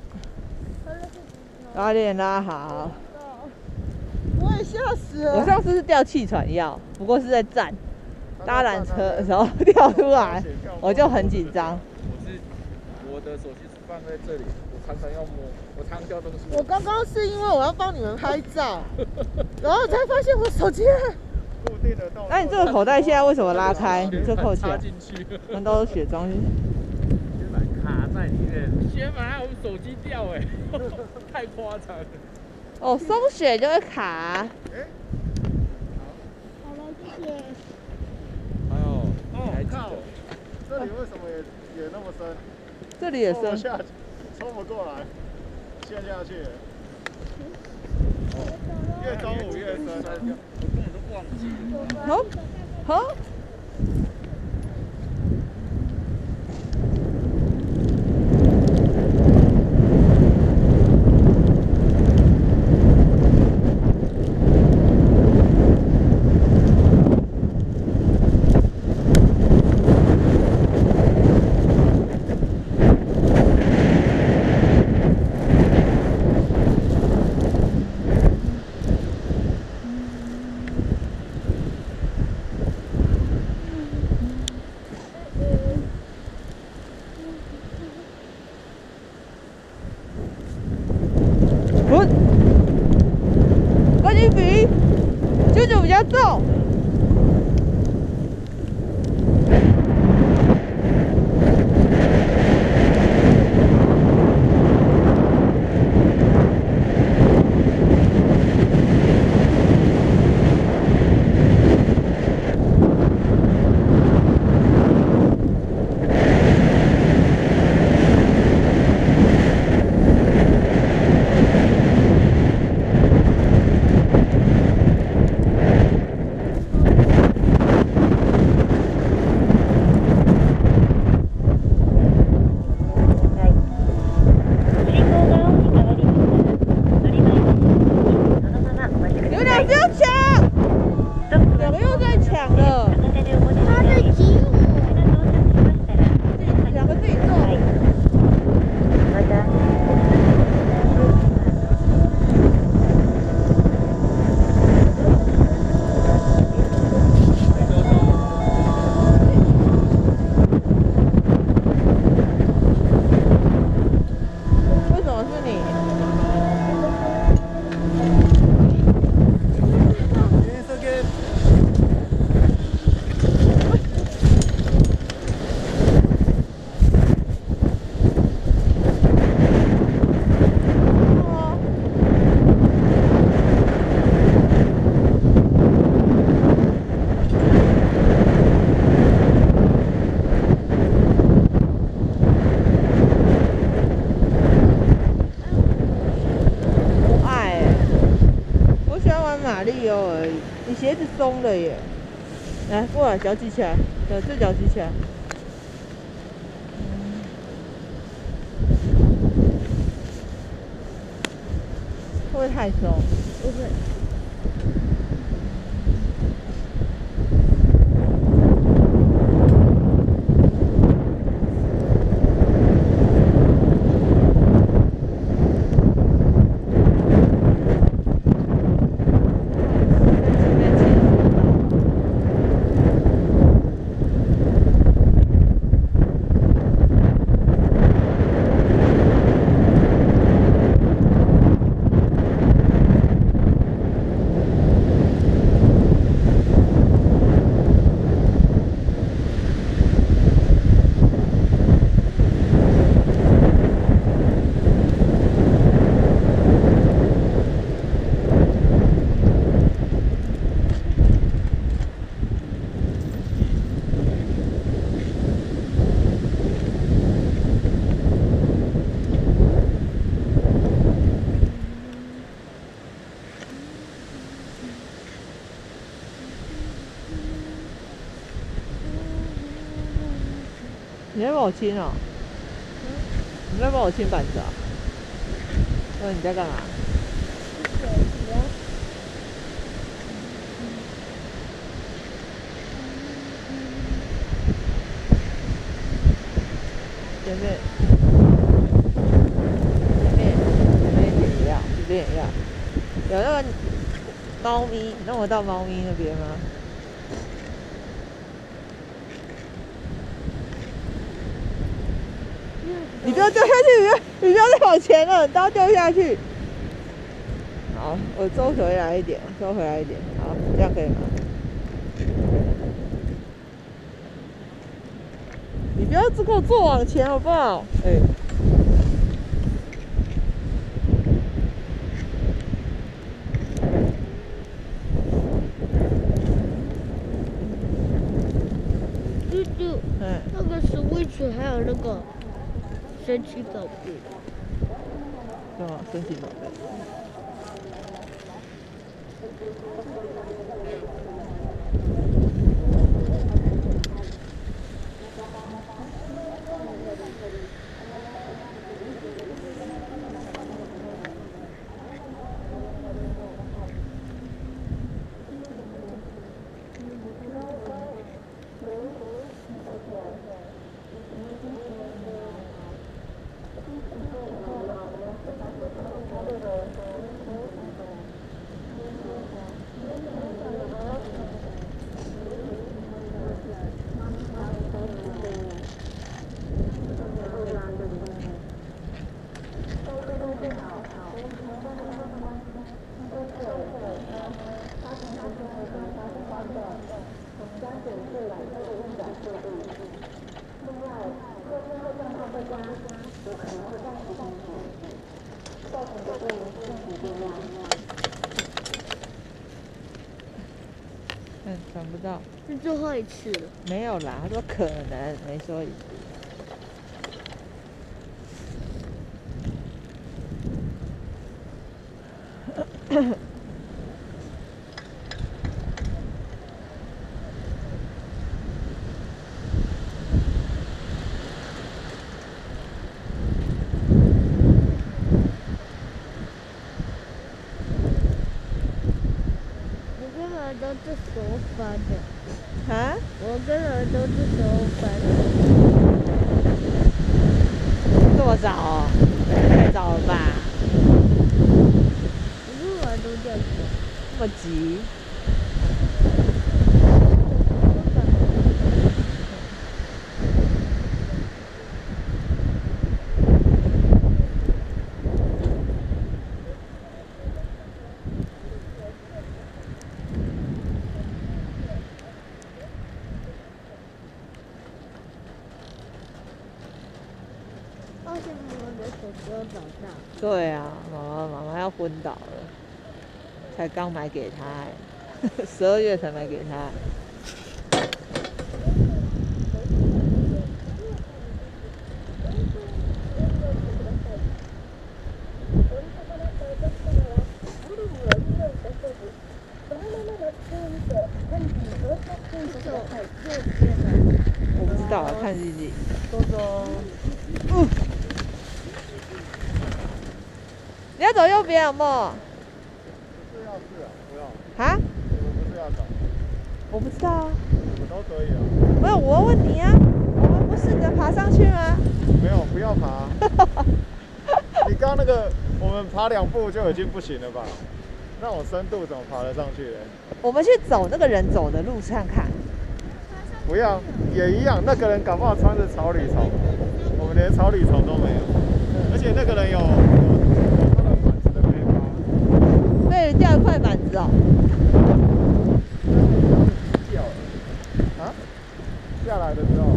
拉链拉好。 我也吓死了。 我上次是掉气喘药，不过是在站。搭缆车的时候掉出来，我就很紧张。 我是我的手机是放在这里，我常常要摸，我常常掉东西。 我刚刚是因为我要帮你们拍照，然后才发现我手机。 固定的动作。 那你这个口袋现在为什么拉开？你这扣起来。 插进去。 那都是血装。 雪板卡在里面，雪板还有手机掉哎，太夸张了。 哦，松雪就会卡。 哎。 好了，谢谢。 哎呦， 哦靠！这里为什么也也那么深？ 这里也深。 冲不下去，冲不过来，陷下去。越中午越深，我根本都忘记了。 好，好。跟你比，舅舅比较重。 鞋子松了耶。来，过来，脚举起来，脚这脚举起来。会不会太松？ 不会。 你在帮我清哦？你在帮我清板子啊？那你在干嘛？前面，前面，前面也一样，这边也一样。有那个猫咪，弄得到猫咪那边吗？你不要掉下去！你不要，你不要再往前了，你都要掉下去。好，我收回来一点，收回来一点。好，这样可以吗？你不要只给我坐往前，好不好？哎、欸。 舅舅，嗯，那个 Switch 还有那个。神奇宝贝， 对吗？神奇宝贝。嗯，想不到。 是最后一次了。 没有啦，他说可能，没说一次。 都是手翻的。 啊？ 我跟人都是手翻的。这么早哦？太早了吧？ 我录完都这样子。 这么急？对啊，妈妈妈妈要昏倒了，才刚买给他，十二月才买给他。 你要走右边有没有？ 不是要是啊，不要。 啊？ 我们不是要走， 我不知道啊。 我们都可以啊。 没有，我问你啊，我们不试着爬上去吗？ 没有，不要爬。你刚刚那个，我们爬两步就已经不行了吧？那种深度怎么爬得上去呢？ 我们去走那个人走的路上看。 不要，也一样。那个人搞不好穿着草履虫，我们连草履虫都没有。而且那个人有有有他的板子的背包。 被人掉一块板子哦。 掉了。啊？下来的时候。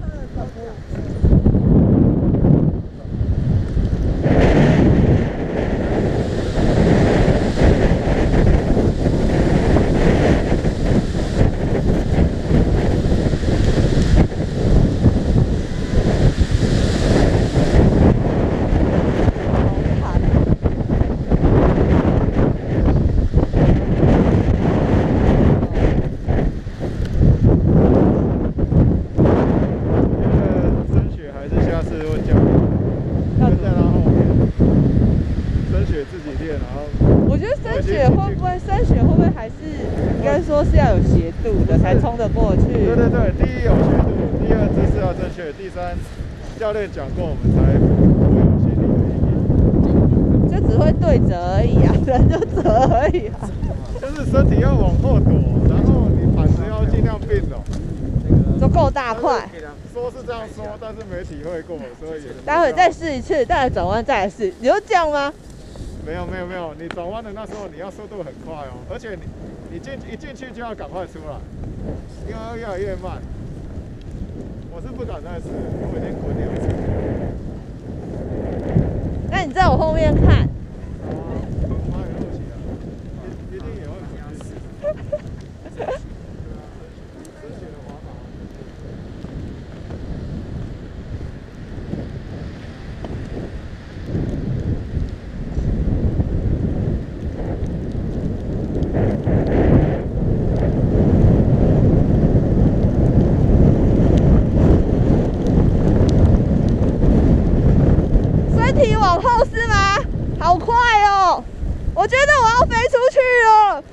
是要有斜度的才冲得过去。 对对对，第一有斜度，第二姿势要正确，第三教练讲过我们才不会有心理的阴影。 就只会对折而已啊，人就折而已啊。 就是身体要往后躲，然后你板子要尽量并拢， 都够大块。 说是这样说，但是没体会过，所以待会再试一次，待会转弯再来试。你就这样吗？ 没有没有没有，你转弯的那时候你要速度很快哦，而且你你进一进去就要赶快出来，因为要越来越慢。我是不敢再试，我已经滚两次。 那你在我后面看。 好啊，我妈也录起来，一一定也会滚去试。之前的滑板。 往后是吗？好快哦！我觉得我要飞出去了。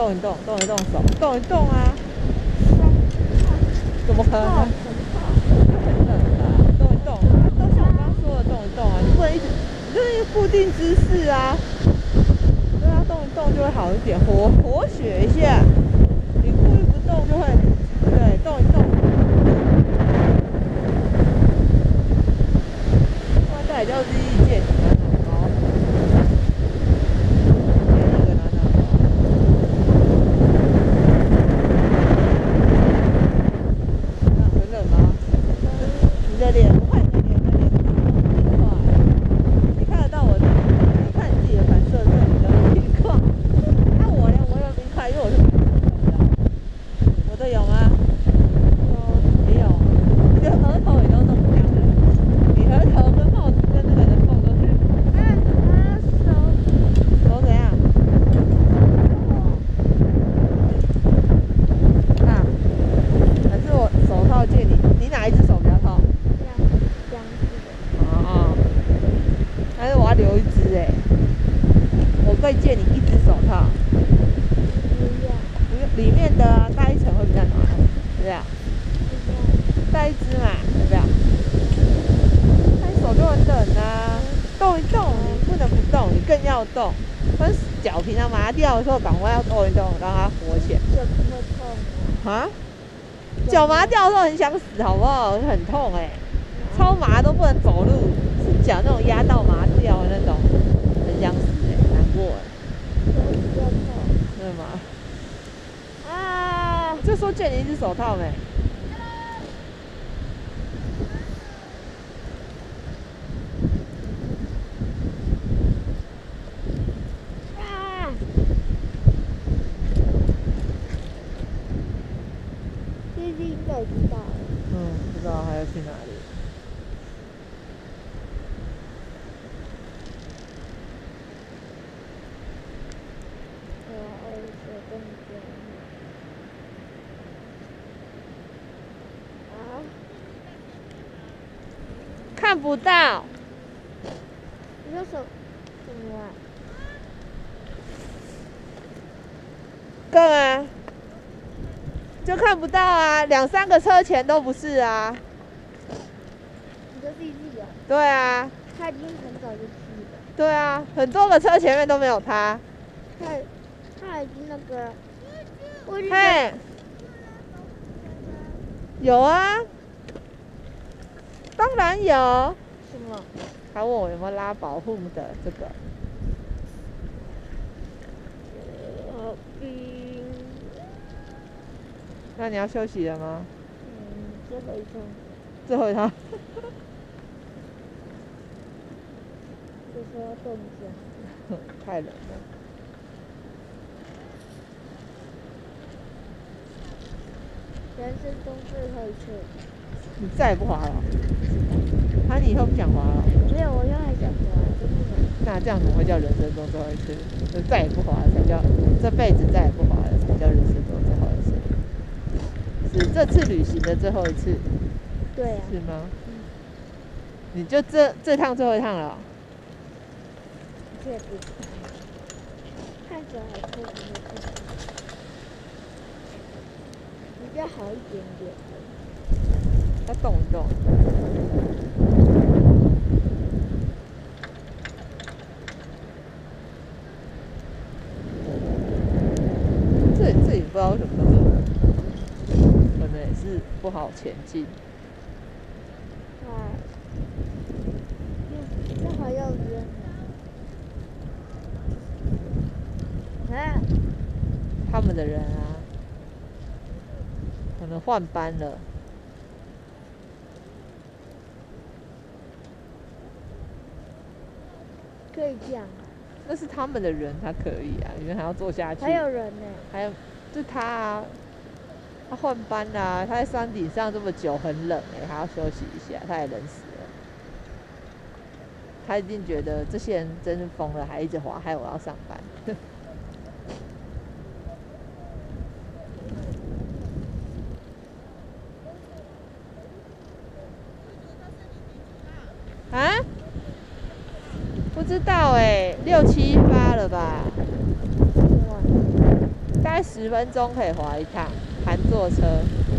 动一动，动一动手，动一动啊！怎么可能？很冷啊！动一动啊！都像我刚刚说的动一动啊！你不能一直，你就是固定姿势啊。对啊，动一动就会好一点，活活血一下。你故意不动就会，对，动一动。哇，这也叫日意见南南高。你的脸，我看你的脸，你的脸很快，你看得到我的，你看你自己的反射是比较冰块。那我呢？我有冰块，因为我是我的有吗？有，也有。你的额头也都弄这样的，你额头跟帽子跟那个人缝都是。啊啊手手怎样？啊，还是我手套借你？你哪一只手比较痛？哦，但是我要留一只哎，我可以借你一只手套。不用，里面的啊，带一层会比较暖，对不对？带一只嘛，对不对？那你手就很冷啊，动一动，你不能不动，你更要动。但是脚平常麻掉的时候，赶快要动一动，让它活起来。 脚这么痛啊？脚麻掉的时候很想死，好不好？很痛哎、欸，超麻都不能走路，是脚那种压到麻掉的那种，很想死哎、欸，难过哎、欸。真的吗？啊！就说借你一只手套没？啊！ 这是应该知道。 嗯，不知道还要去哪里。看不到。 你说什什么啊？ 更啊，就看不到啊，两三个车前都不是啊。 你说弟弟啊？ 对啊。 他已经很早就去了。 对啊，很多个车前面都没有他。 他他已经那个，我已经嘿，有啊，当然有。 什么？ 他问我有没有拉保护的这个。 呃，冰。 那你要休息了吗？ 嗯，最后一趟。 最后一趟。 就说要动一下。 太冷了。 人生中最后一次。 你再也不滑了？啊，你以后不想滑了？ 没有，我又还想滑，真不能。 那这样怎么会叫人生中最后一次？就再也不滑了才叫这辈子再也不滑了才叫人生中最后一次。是这次旅行的最后一次。 对啊。 是吗？ 嗯。 你就这这趟最后一趟了、喔？ 确定。看起来还可以的。比较好一点点。 要动一动。这这里不知道为什么那么冷，可能也是不好前进。 哎，这还要扔呢。啊？ 他们的人啊，可能换班了。 可以这样啊？ 那是他们的人，他可以啊，因为还要坐下去。 还有人呢？ 还有，就他啊，他换班啦、啊，他在山顶上这么久，很冷哎、欸，他要休息一下，他也冷死了。他一定觉得这些人真是疯了，还一直滑，害我要上班。啊？不知道哎、欸，六七八了吧？ 大概十分钟可以滑一趟，含坐车。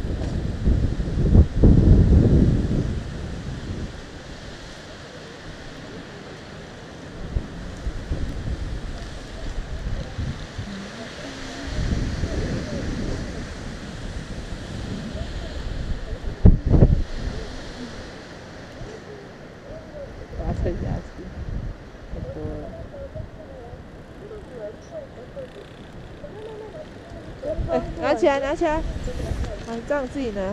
我要撑下去，太多了。哎、拿起来，拿起来，啊，这样自己拿。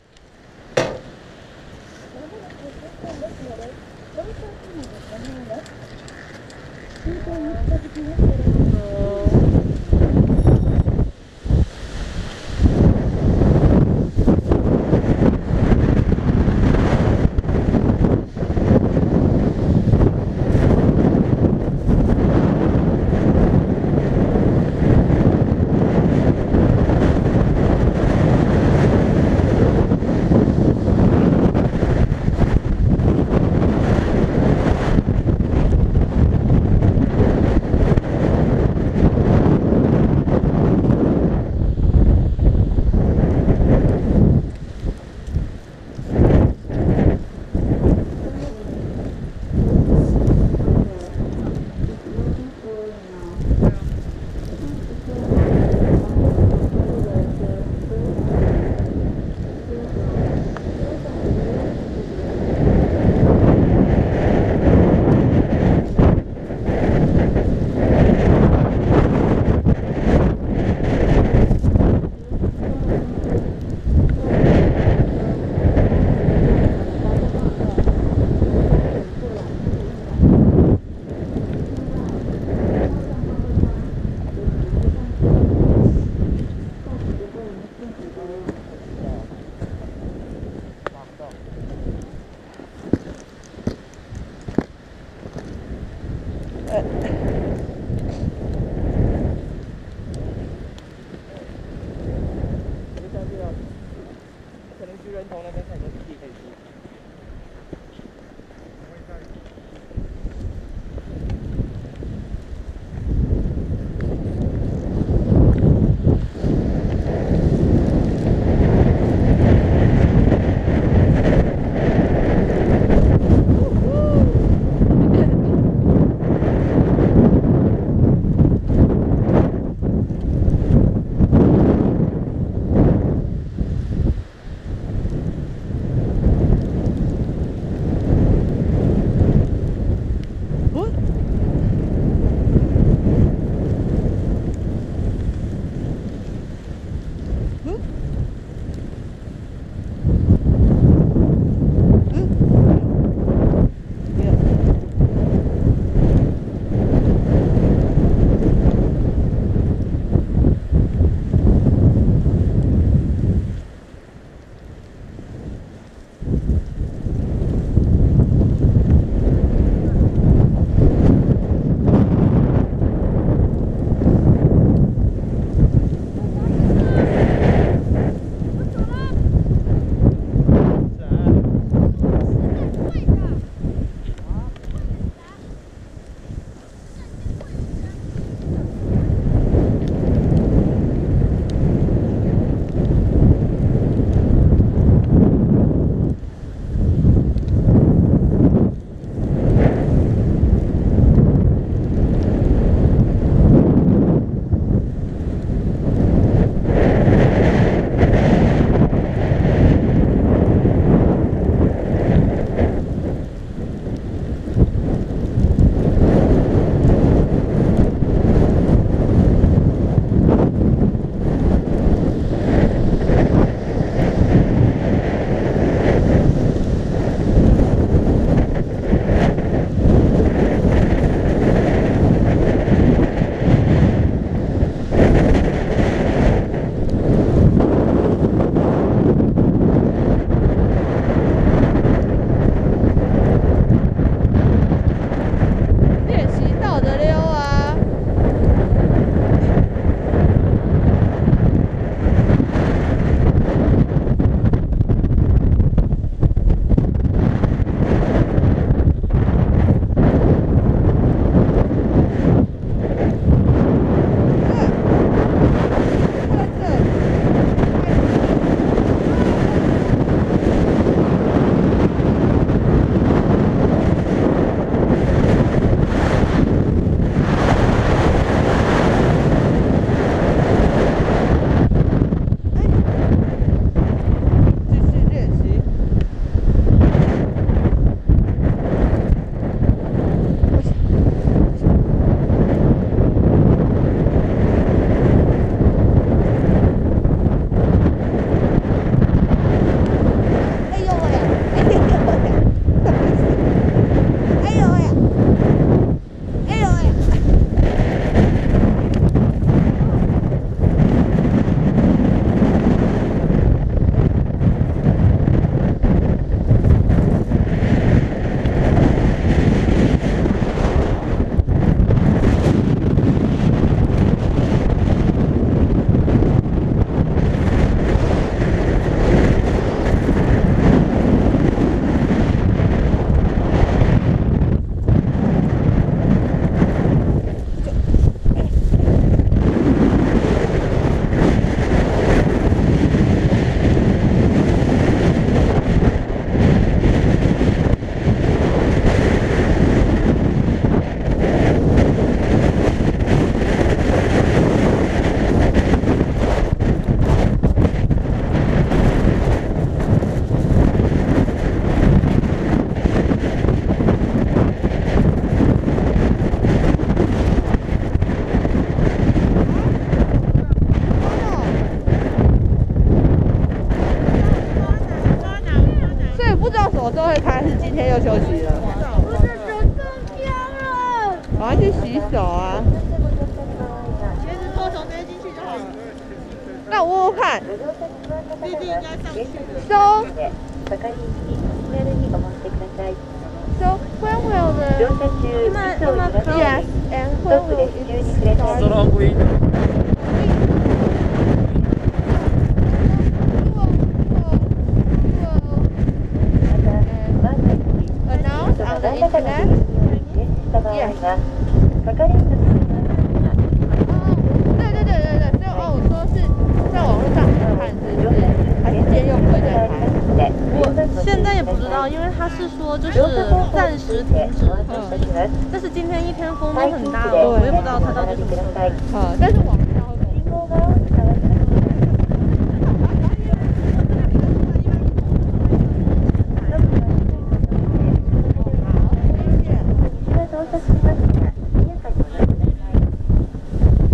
可能去人头那边才有地可以住。 洗手啊。 其实坐从这边进去就好了， 那我问问看， 毕竟应该上去的。 So 係かりに気軽にお持ちください。 so when will 乗 the 車中、椅子を揺らさず yes and スト when ップ will で it 支柱に触れた start? りストロングインまた、万が一 Announce 人が on the 何らかの internet. 理由により停止した場合は、係員の皆様が对对对对对，所以哦，我说是在網絡上看，是不是？還是今天又不會再拍？ 我现在也不知道，因为他是说就是暂时停止，但是今天一天风都很大哦，我也不知道他到底什么时候开。 啊，但是網上會信号が青に変わりま西は到着しますが、速やかにお乗りください。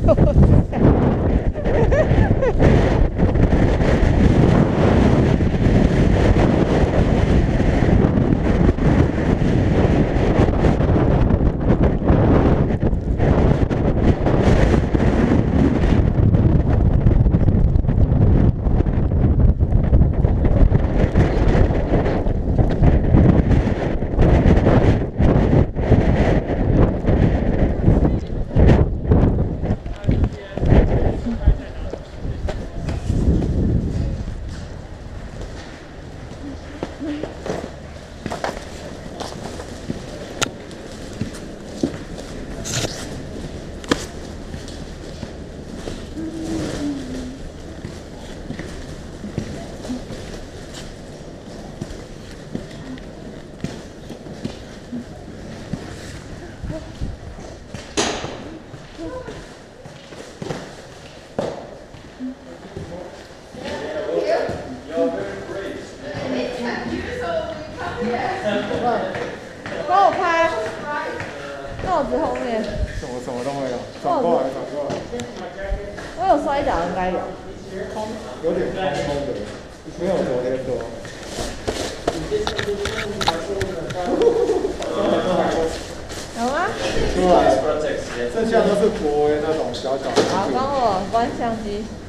帮我拍，帽子后面。 什么什么都没有，转过来转过来。 我有摔倒，应该有。 有点空空的，没有昨天多。 有吗？ 出来，剩下都是国威那种小小的。 好，帮我关相机。